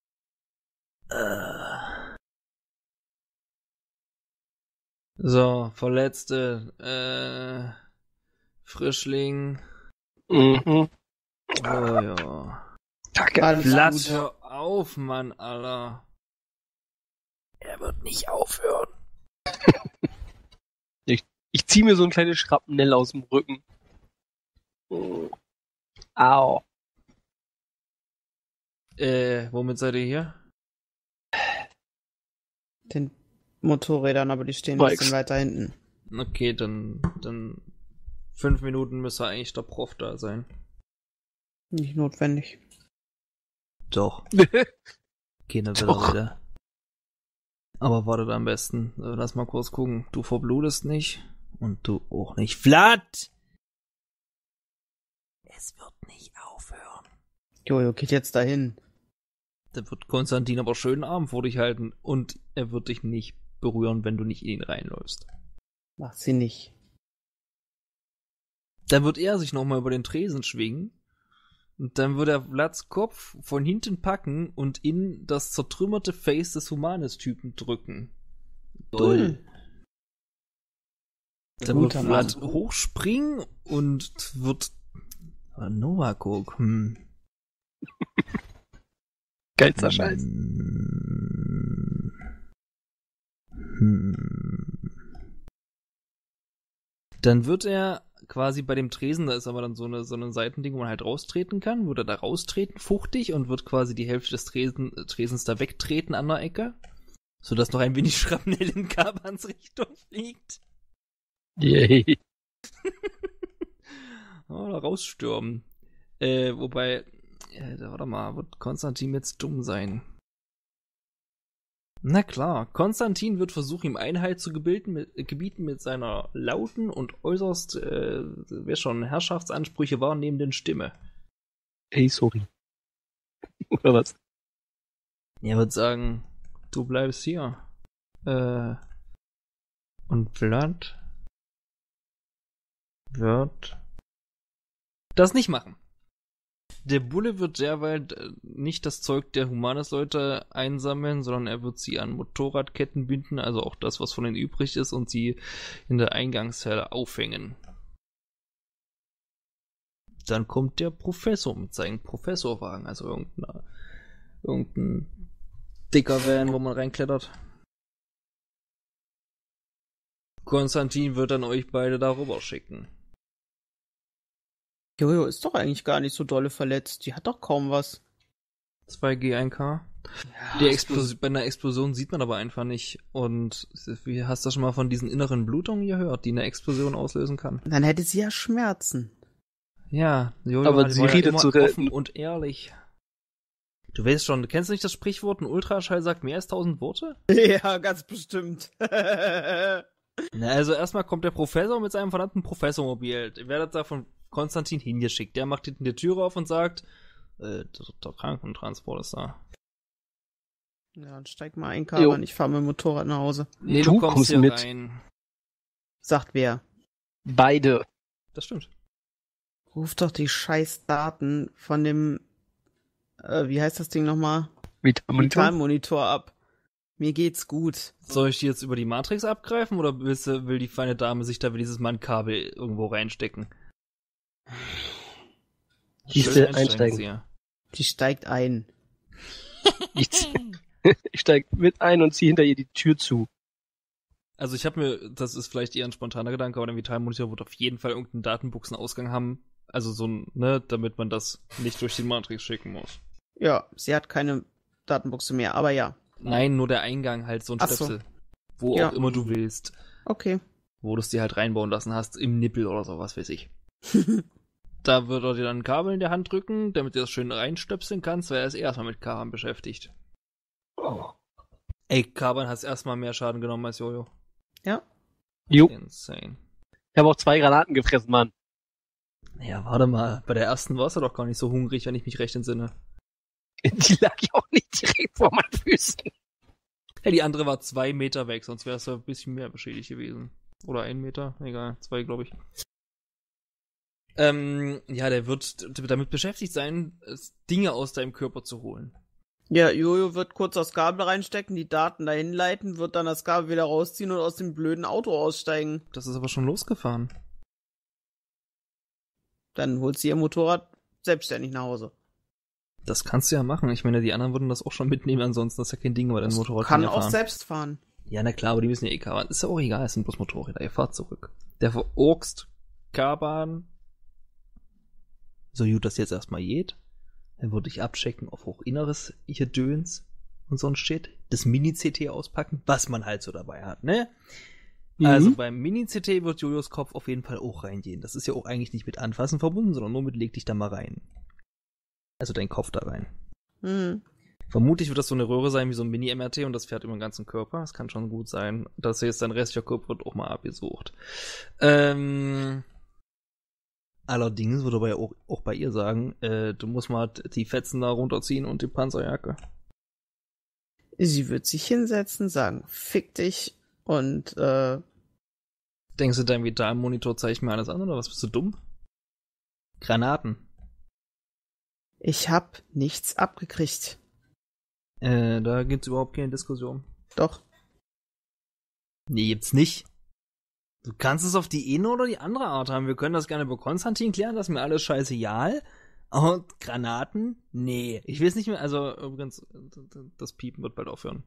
So, Verletzte. Frischling. Mhm. Oh ja. Danke. Platz, hör auf, Mann, Alter. Er wird nicht aufhören. Ich zieh mir so ein kleines Schrapnell aus dem Rücken. Au. Womit seid ihr hier? Den Motorrädern, aber die stehen ein bisschen weiter hinten. Okay, dann 5 Minuten müsste eigentlich der Prof da sein. Nicht notwendig. Doch. Keine wieder. Aber wartet am besten. Lass mal kurz gucken. Du verblutest nicht. Und du auch nicht. Vlad! Es wird nicht aufhören. Jojo geht jetzt dahin. Da wird Konstantin aber schön Arm vor dich halten. Und er wird dich nicht berühren, wenn du nicht in ihn reinläufst. Macht sie nicht. Dann wird er sich nochmal über den Tresen schwingen. Und dann wird er Vlads Kopf von hinten packen und in das zertrümmerte Face des Humanes-Typen drücken. Doll. Dann wird Vlad hochspringen und wird Novakok. Geilster Scheiß. Dann wird er quasi bei dem Tresen, da ist aber dann so eine Seitending, wo man halt raustreten kann, würde er da raustreten, fuchtig, und wird quasi die Hälfte des Tresens da wegtreten an der Ecke, sodass noch ein wenig Schrapnell in Kabans Richtung fliegt. Yay. Da rausstürmen. Wobei, warte mal, wird Konstantin jetzt dumm sein? Na klar, Konstantin wird versuchen, ihm Einhalt zu gebieten mit seiner lauten und äußerst, wer schon, Herrschaftsansprüche wahrnehmenden Stimme. Hey, sorry. Oder was? Er wird sagen, du bleibst hier. Und Vlad wird das nicht machen. Der Bulle wird derweil nicht das Zeug der Humanes-Leute einsammeln, sondern er wird sie an Motorradketten binden, also auch das, was von ihnen übrig ist, und sie in der Eingangshalle aufhängen. Dann kommt der Professor mit seinem Professorwagen, also irgendein dicker Van, wo man reinklettert. Konstantin wird dann euch beide darüber schicken. Jojo ist doch eigentlich gar nicht so dolle verletzt. Die hat doch kaum was. 2G1K. Ja, bei einer Explosion sieht man aber einfach nicht. Und wie hast du schon mal von diesen inneren Blutungen gehört, die eine Explosion auslösen kann? Dann hätte sie ja Schmerzen. Ja, Jojo Aber sie war ja redet immer so offen und ehrlich. Du weißt schon, kennst du nicht das Sprichwort, ein Ultraschall sagt mehr als 1000 Worte? Ja, ganz bestimmt. Na, also erstmal kommt der Professor mit seinem verdammten Professormobil. Ihr werdet da von Konstantin hingeschickt. Der macht hinten die Tür auf und sagt, der Krankentransport ist da. Ja, dann steig mal ein, Karl, ich fahr mit dem Motorrad nach Hause. Nee, Du du kommst kommst hier mit. rein. Sagt wer? Beide. Das stimmt. Ruf doch die scheiß Daten von dem, wie heißt das Ding nochmal? Vitalmonitor ab. Mir geht's gut. Soll ich die jetzt über die Matrix abgreifen oder will die feine Dame sich da wie dieses Mannkabel irgendwo reinstecken? Ich will einsteigen. Die steigt ein. Ich steig mit ein und ziehe hinter ihr die Tür zu. Also ich habe mir, das ist vielleicht eher ein spontaner Gedanke, aber der Vitalmonitor wird auf jeden Fall irgendeinen Datenbuchsenausgang haben. Also so ein, ne, damit man das nicht durch die Matrix schicken muss. Ja, sie hat keine Datenbuchse mehr, aber ja. Nein, nur der Eingang halt, so ein Stöpsel. Wo auch immer du willst. Okay. Wo du es dir halt reinbauen lassen hast, im Nippel oder so, was weiß ich. Da wird er dir dann ein Kabel in der Hand drücken, damit du das schön reinstöpseln kannst, weil er ist erstmal mit Kaban beschäftigt. Oh. Ey, Kaban hat erstmal mehr Schaden genommen als Jojo. Ja. Jo. Insane. Ich habe auch 2 Granaten gefressen, Mann. Naja, warte mal. Bei der ersten warst du doch gar nicht so hungrig, wenn ich mich recht entsinne. Die lag ja auch nicht direkt vor meinen Füßen. Ja, die andere war 2 Meter weg, sonst wäre es ein bisschen mehr beschädigt gewesen. Oder 1 Meter, egal, 2, glaube ich. Ja, der wird damit beschäftigt sein, Dinge aus deinem Körper zu holen. Ja, Jojo wird kurz das Kabel reinstecken, die Daten dahin leiten, wird dann das Kabel wieder rausziehen und aus dem blöden Auto aussteigen. Das ist aber schon losgefahren. Dann holt sie ihr Motorrad selbstständig nach Hause. Das kannst du ja machen. Ich meine, die anderen würden das auch schon mitnehmen, ansonsten ist ja kein Ding, weil dein Motorrad kann ja auch fahren. selbst fahren. Ja, na klar, aber die müssen ja eh Kaban. Ist ja auch egal, es sind bloß Motorräder, ihr fahrt zurück. Der verurkst Kaban, so gut das jetzt erstmal geht. Dann würde ich abchecken auf hochinneres Gedöns und so ein Shit. Das Mini-CT auspacken, was man halt so dabei hat, ne? Mhm. Also beim Mini-CT wird Jojos Kopf auf jeden Fall auch reingehen. Das ist ja auch eigentlich nicht mit Anfassen verbunden, sondern nur mit leg dich da mal rein. Also dein Kopf da rein. Mhm. Vermutlich wird das so eine Röhre sein wie so ein Mini-MRT und das fährt über den ganzen Körper. Das kann schon gut sein. Das jetzt dein restlicher Körper wird auch mal abgesucht. Allerdings würde aber auch bei ihr sagen, du musst mal die Fetzen da runterziehen und die Panzerjacke. Sie wird sich hinsetzen, sagen, fick dich und Denkst du, dein Vitalmonitor zeigt mir alles an oder was? Bist du dumm? Granaten. Ich hab nichts abgekriegt. Da gibt's überhaupt keine Diskussion. Doch. Nee, gibt's nicht. Du kannst es auf die eine oder die andere Art haben. Wir können das gerne bei Konstantin klären, das ist mir alles scheißegal. Und Granaten? Nee. Ich weiß nicht mehr, also übrigens, das Piepen wird bald aufhören.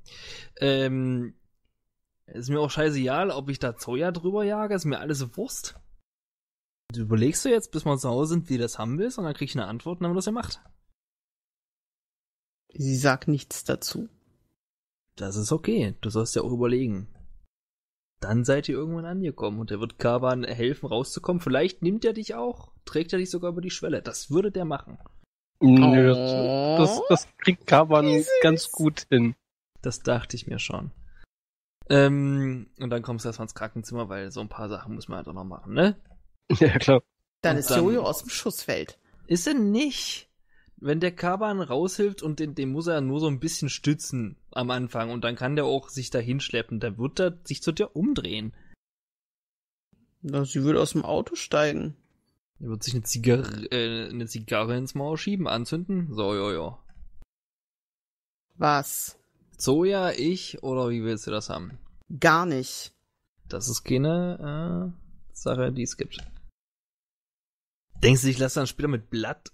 Ist mir auch scheißegal, ob ich da Zoya drüber jage, ist mir alles Wurst. Du überlegst du jetzt, bis wir zu Hause sind, wie du das haben willst, und dann krieg ich eine Antwort und dann wird das gemacht. Sie sagt nichts dazu. Das ist okay, du sollst ja auch überlegen. Dann seid ihr irgendwann angekommen und der wird Kaban helfen, rauszukommen. Vielleicht nimmt er dich auch, trägt er dich sogar über die Schwelle. Das würde der machen. Nö, das kriegt Kaban ganz gut hin. Das dachte ich mir schon. Und dann kommst du erstmal ins Krankenzimmer, weil so ein paar Sachen muss man halt auch noch machen, ne? Ja, klar. Dann Und ist Jojo aus dem Schussfeld. Ist er nicht? Wenn der Kaban raushilft und den muss er nur so ein bisschen stützen am Anfang und dann kann der auch sich da hinschleppen, dann wird er sich zu dir umdrehen. Na, sie würde aus dem Auto steigen. Er wird sich eine Zigarre ins Maul schieben, anzünden. So, ja. Was? Zoya, ich oder wie willst du das haben? Gar nicht. Das ist keine Sache, die es gibt. Denkst du, ich lasse dann später mit Blatt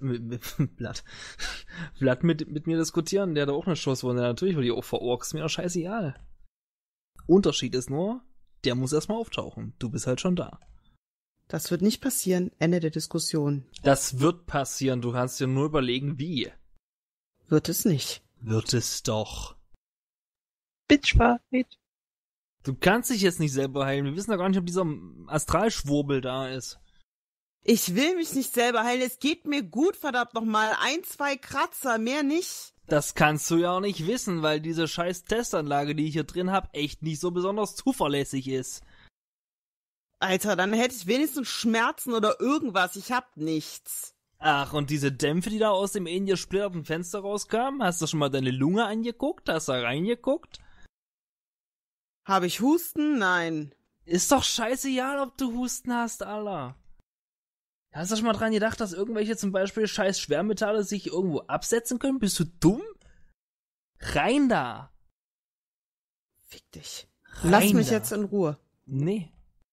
mit mir diskutieren? Der hat auch eine Schusswunde. Natürlich, weil die auch verorkst. Mir doch scheißegal. Unterschied ist nur, der muss erstmal auftauchen. Du bist halt schon da. Das wird nicht passieren. Ende der Diskussion. Das wird passieren. Du kannst dir nur überlegen, wie. Wird es nicht. Wird es doch. Bitchfight. Du kannst dich jetzt nicht selber heilen. Wir wissen doch gar nicht, ob dieser Astralschwurbel da ist. Ich will mich nicht selber heilen. Es geht mir gut, verdammt nochmal. 1, 2 Kratzer, mehr nicht. Das kannst du ja auch nicht wissen, weil diese scheiß Testanlage, die ich hier drin habe, echt nicht so besonders zuverlässig ist. Alter, dann hätte ich wenigstens Schmerzen oder irgendwas. Ich hab nichts. Ach, und diese Dämpfe, die da aus dem in dir splitterten Fenster rauskamen, hast du schon mal deine Lunge angeguckt? Hast du da reingeguckt? Habe ich Husten? Nein. Ist doch scheißegal, ob du Husten hast, Alter. Hast du schon mal dran gedacht, dass irgendwelche zum Beispiel scheiß Schwermetalle sich irgendwo absetzen können? Bist du dumm? Rein da! Fick dich. Rein Lass mich da. jetzt in Ruhe. Nee.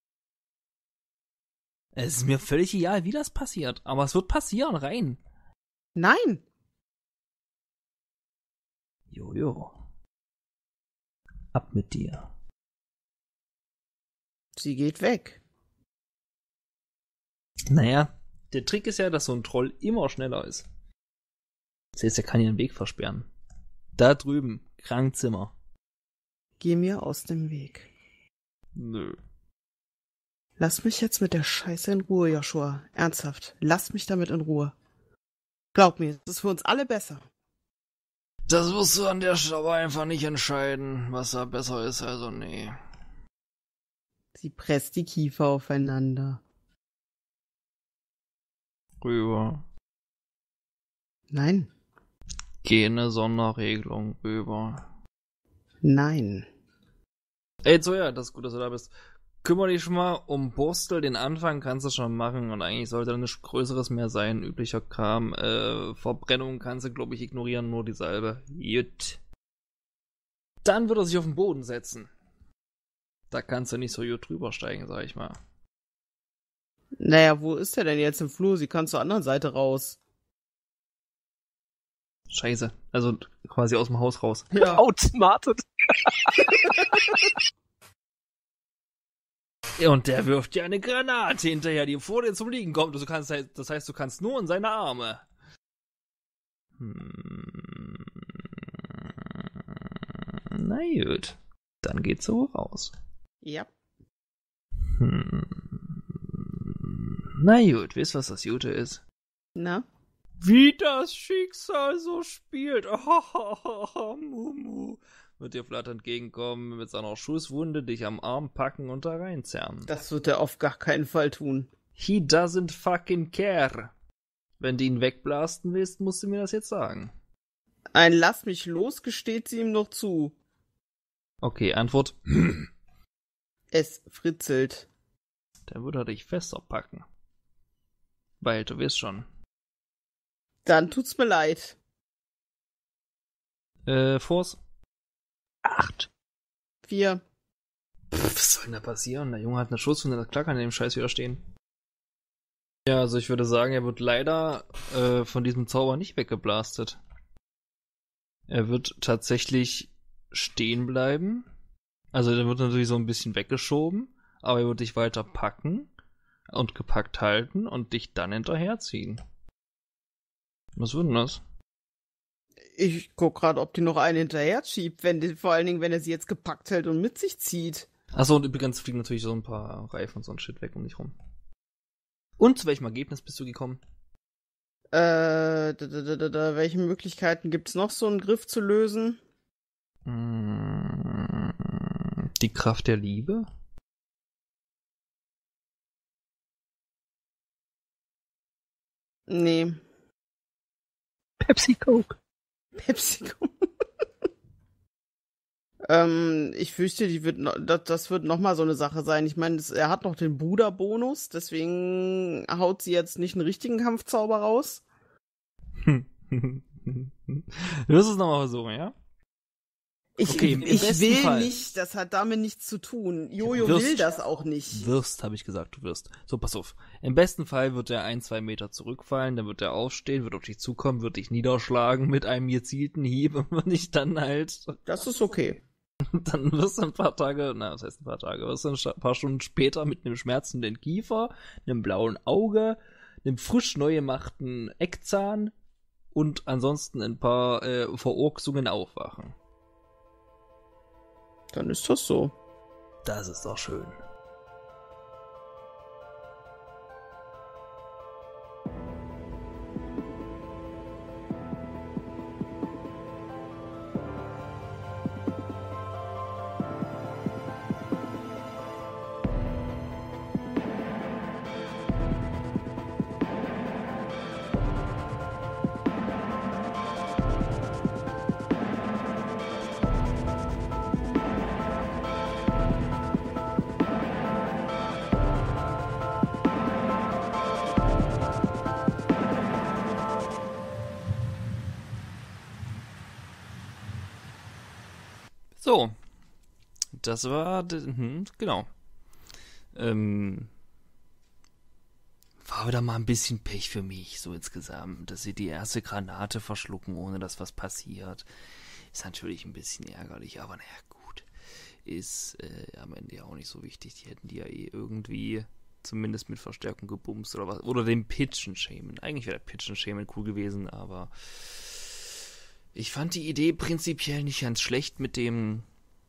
Es ist mir völlig egal, wie das passiert. Aber es wird passieren, rein. Nein. Jojo. Ab mit dir. Sie geht weg. Naja, der Trick ist ja, dass so ein Troll immer schneller ist. Das heißt, er kann ihren Weg versperren. Da drüben, Krankzimmer. Geh mir aus dem Weg. Nö. Lass mich jetzt mit der Scheiße in Ruhe, Joshua. Ernsthaft. Lass mich damit in Ruhe. Glaub mir, es ist für uns alle besser. Das wirst du an der Stelle einfach nicht entscheiden, was da besser ist, also nee. Sie presst die Kiefer aufeinander. Rüber. Nein. Keine Sonderregelung rüber. Nein. Ey, Zoya, das ist gut, dass du da bist. Kümmere dich schon mal um Borstel, den Anfang kannst du schon machen und eigentlich sollte da nichts Größeres mehr sein, üblicher Kram. Verbrennung kannst du, glaube ich, ignorieren, nur die Salbe. Jut. Dann wird er sich auf den Boden setzen. Da kannst du nicht so gut drüber steigen, sag ich mal. Naja, wo ist er denn jetzt im Flur? Sie kann zur anderen Seite raus. Scheiße. Also quasi aus dem Haus raus. Ja. Outsmartet. Und der wirft dir eine Granate hinterher, die vor dir zum Liegen kommt. Das heißt, du kannst nur in seine Arme. Na gut. Dann geht's so raus. Ja. Na gut, wisst was das Gute ist? Na? Wie das Schicksal so spielt. Mumu. Wird dir flatt entgegenkommen, mit seiner Schusswunde dich am Arm packen und da reinzerren. Das wird er auf gar keinen Fall tun. He doesn't fucking care. Wenn du ihn wegblasten willst, musst du mir das jetzt sagen. Ein Lass mich los gesteht sie ihm noch zu. Okay, Antwort. Es fritzelt. Dann würde er dich fester packen. Weil du weißt schon. Dann tut's mir leid. Force. 8. 4. Was soll denn da passieren? Der Junge hat eine Schusswunde, klar kann er dem Scheiß widerstehen. Ja, also ich würde sagen, er wird leider von diesem Zauber nicht weggeblastet. Er wird tatsächlich stehen bleiben. Also der wird natürlich so ein bisschen weggeschoben, aber er wird dich weiter packen und gepackt halten und dich dann hinterherziehen. Was wird denn das? Ich guck gerade, ob die noch einen hinterher schiebt, vor allen Dingen, wenn er sie jetzt gepackt hält und mit sich zieht. Achso, und übrigens fliegen natürlich so ein paar Reifen und so ein Shit weg um dich rum. Und zu welchem Ergebnis bist du gekommen? Welche Möglichkeiten gibt's noch, so einen Griff zu lösen? Die Kraft der Liebe? Nee. Pepsi Coke. PepsiCo. Ich fürchte, das wird nochmal so eine Sache sein. Ich meine, er hat noch den Buddha-Bonus, deswegen haut sie jetzt nicht einen richtigen Kampfzauber raus. Du wirst es nochmal versuchen, ja? Ich will Fall nicht, das hat damit nichts zu tun. Jojo will das auch nicht. Wirst, habe ich gesagt, du wirst. So, pass auf. Im besten Fall wird er 1-2 Meter zurückfallen, dann wird er aufstehen, wird auf dich zukommen, wird dich niederschlagen mit einem gezielten Hieb und wird dich dann halt... Das ist okay. Dann wirst du ein paar Tage, was heißt ein paar Tage, wirst du ein paar Stunden später mit einem schmerzenden Kiefer, einem blauen Auge, einem frisch neu gemachten Eckzahn und ansonsten ein paar Verurksungen aufwachen. Dann ist das so. Das ist doch schön. So, das war, genau. War wieder mal ein bisschen Pech für mich, so insgesamt, dass sie die erste Granate verschlucken, ohne dass was passiert. Ist natürlich ein bisschen ärgerlich, aber naja, gut. Ist am Ende ja auch nicht so wichtig. Die hätten die ja irgendwie zumindest mit Verstärkung gebumst oder was. Oder den Pitchen Shaman. Eigentlich wäre der Pitchen Shaman cool gewesen, aber ich fand die Idee prinzipiell nicht ganz schlecht mit dem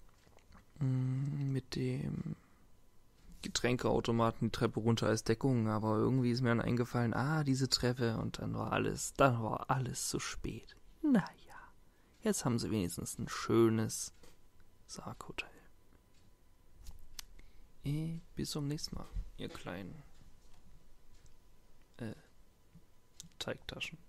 Getränkeautomaten die Treppe runter als Deckung, aber irgendwie ist mir dann eingefallen, diese Treppe, und dann war alles zu spät. Naja, jetzt haben sie wenigstens ein schönes Sarghotel. Bis zum nächsten Mal, ihr kleinen Teigtaschen.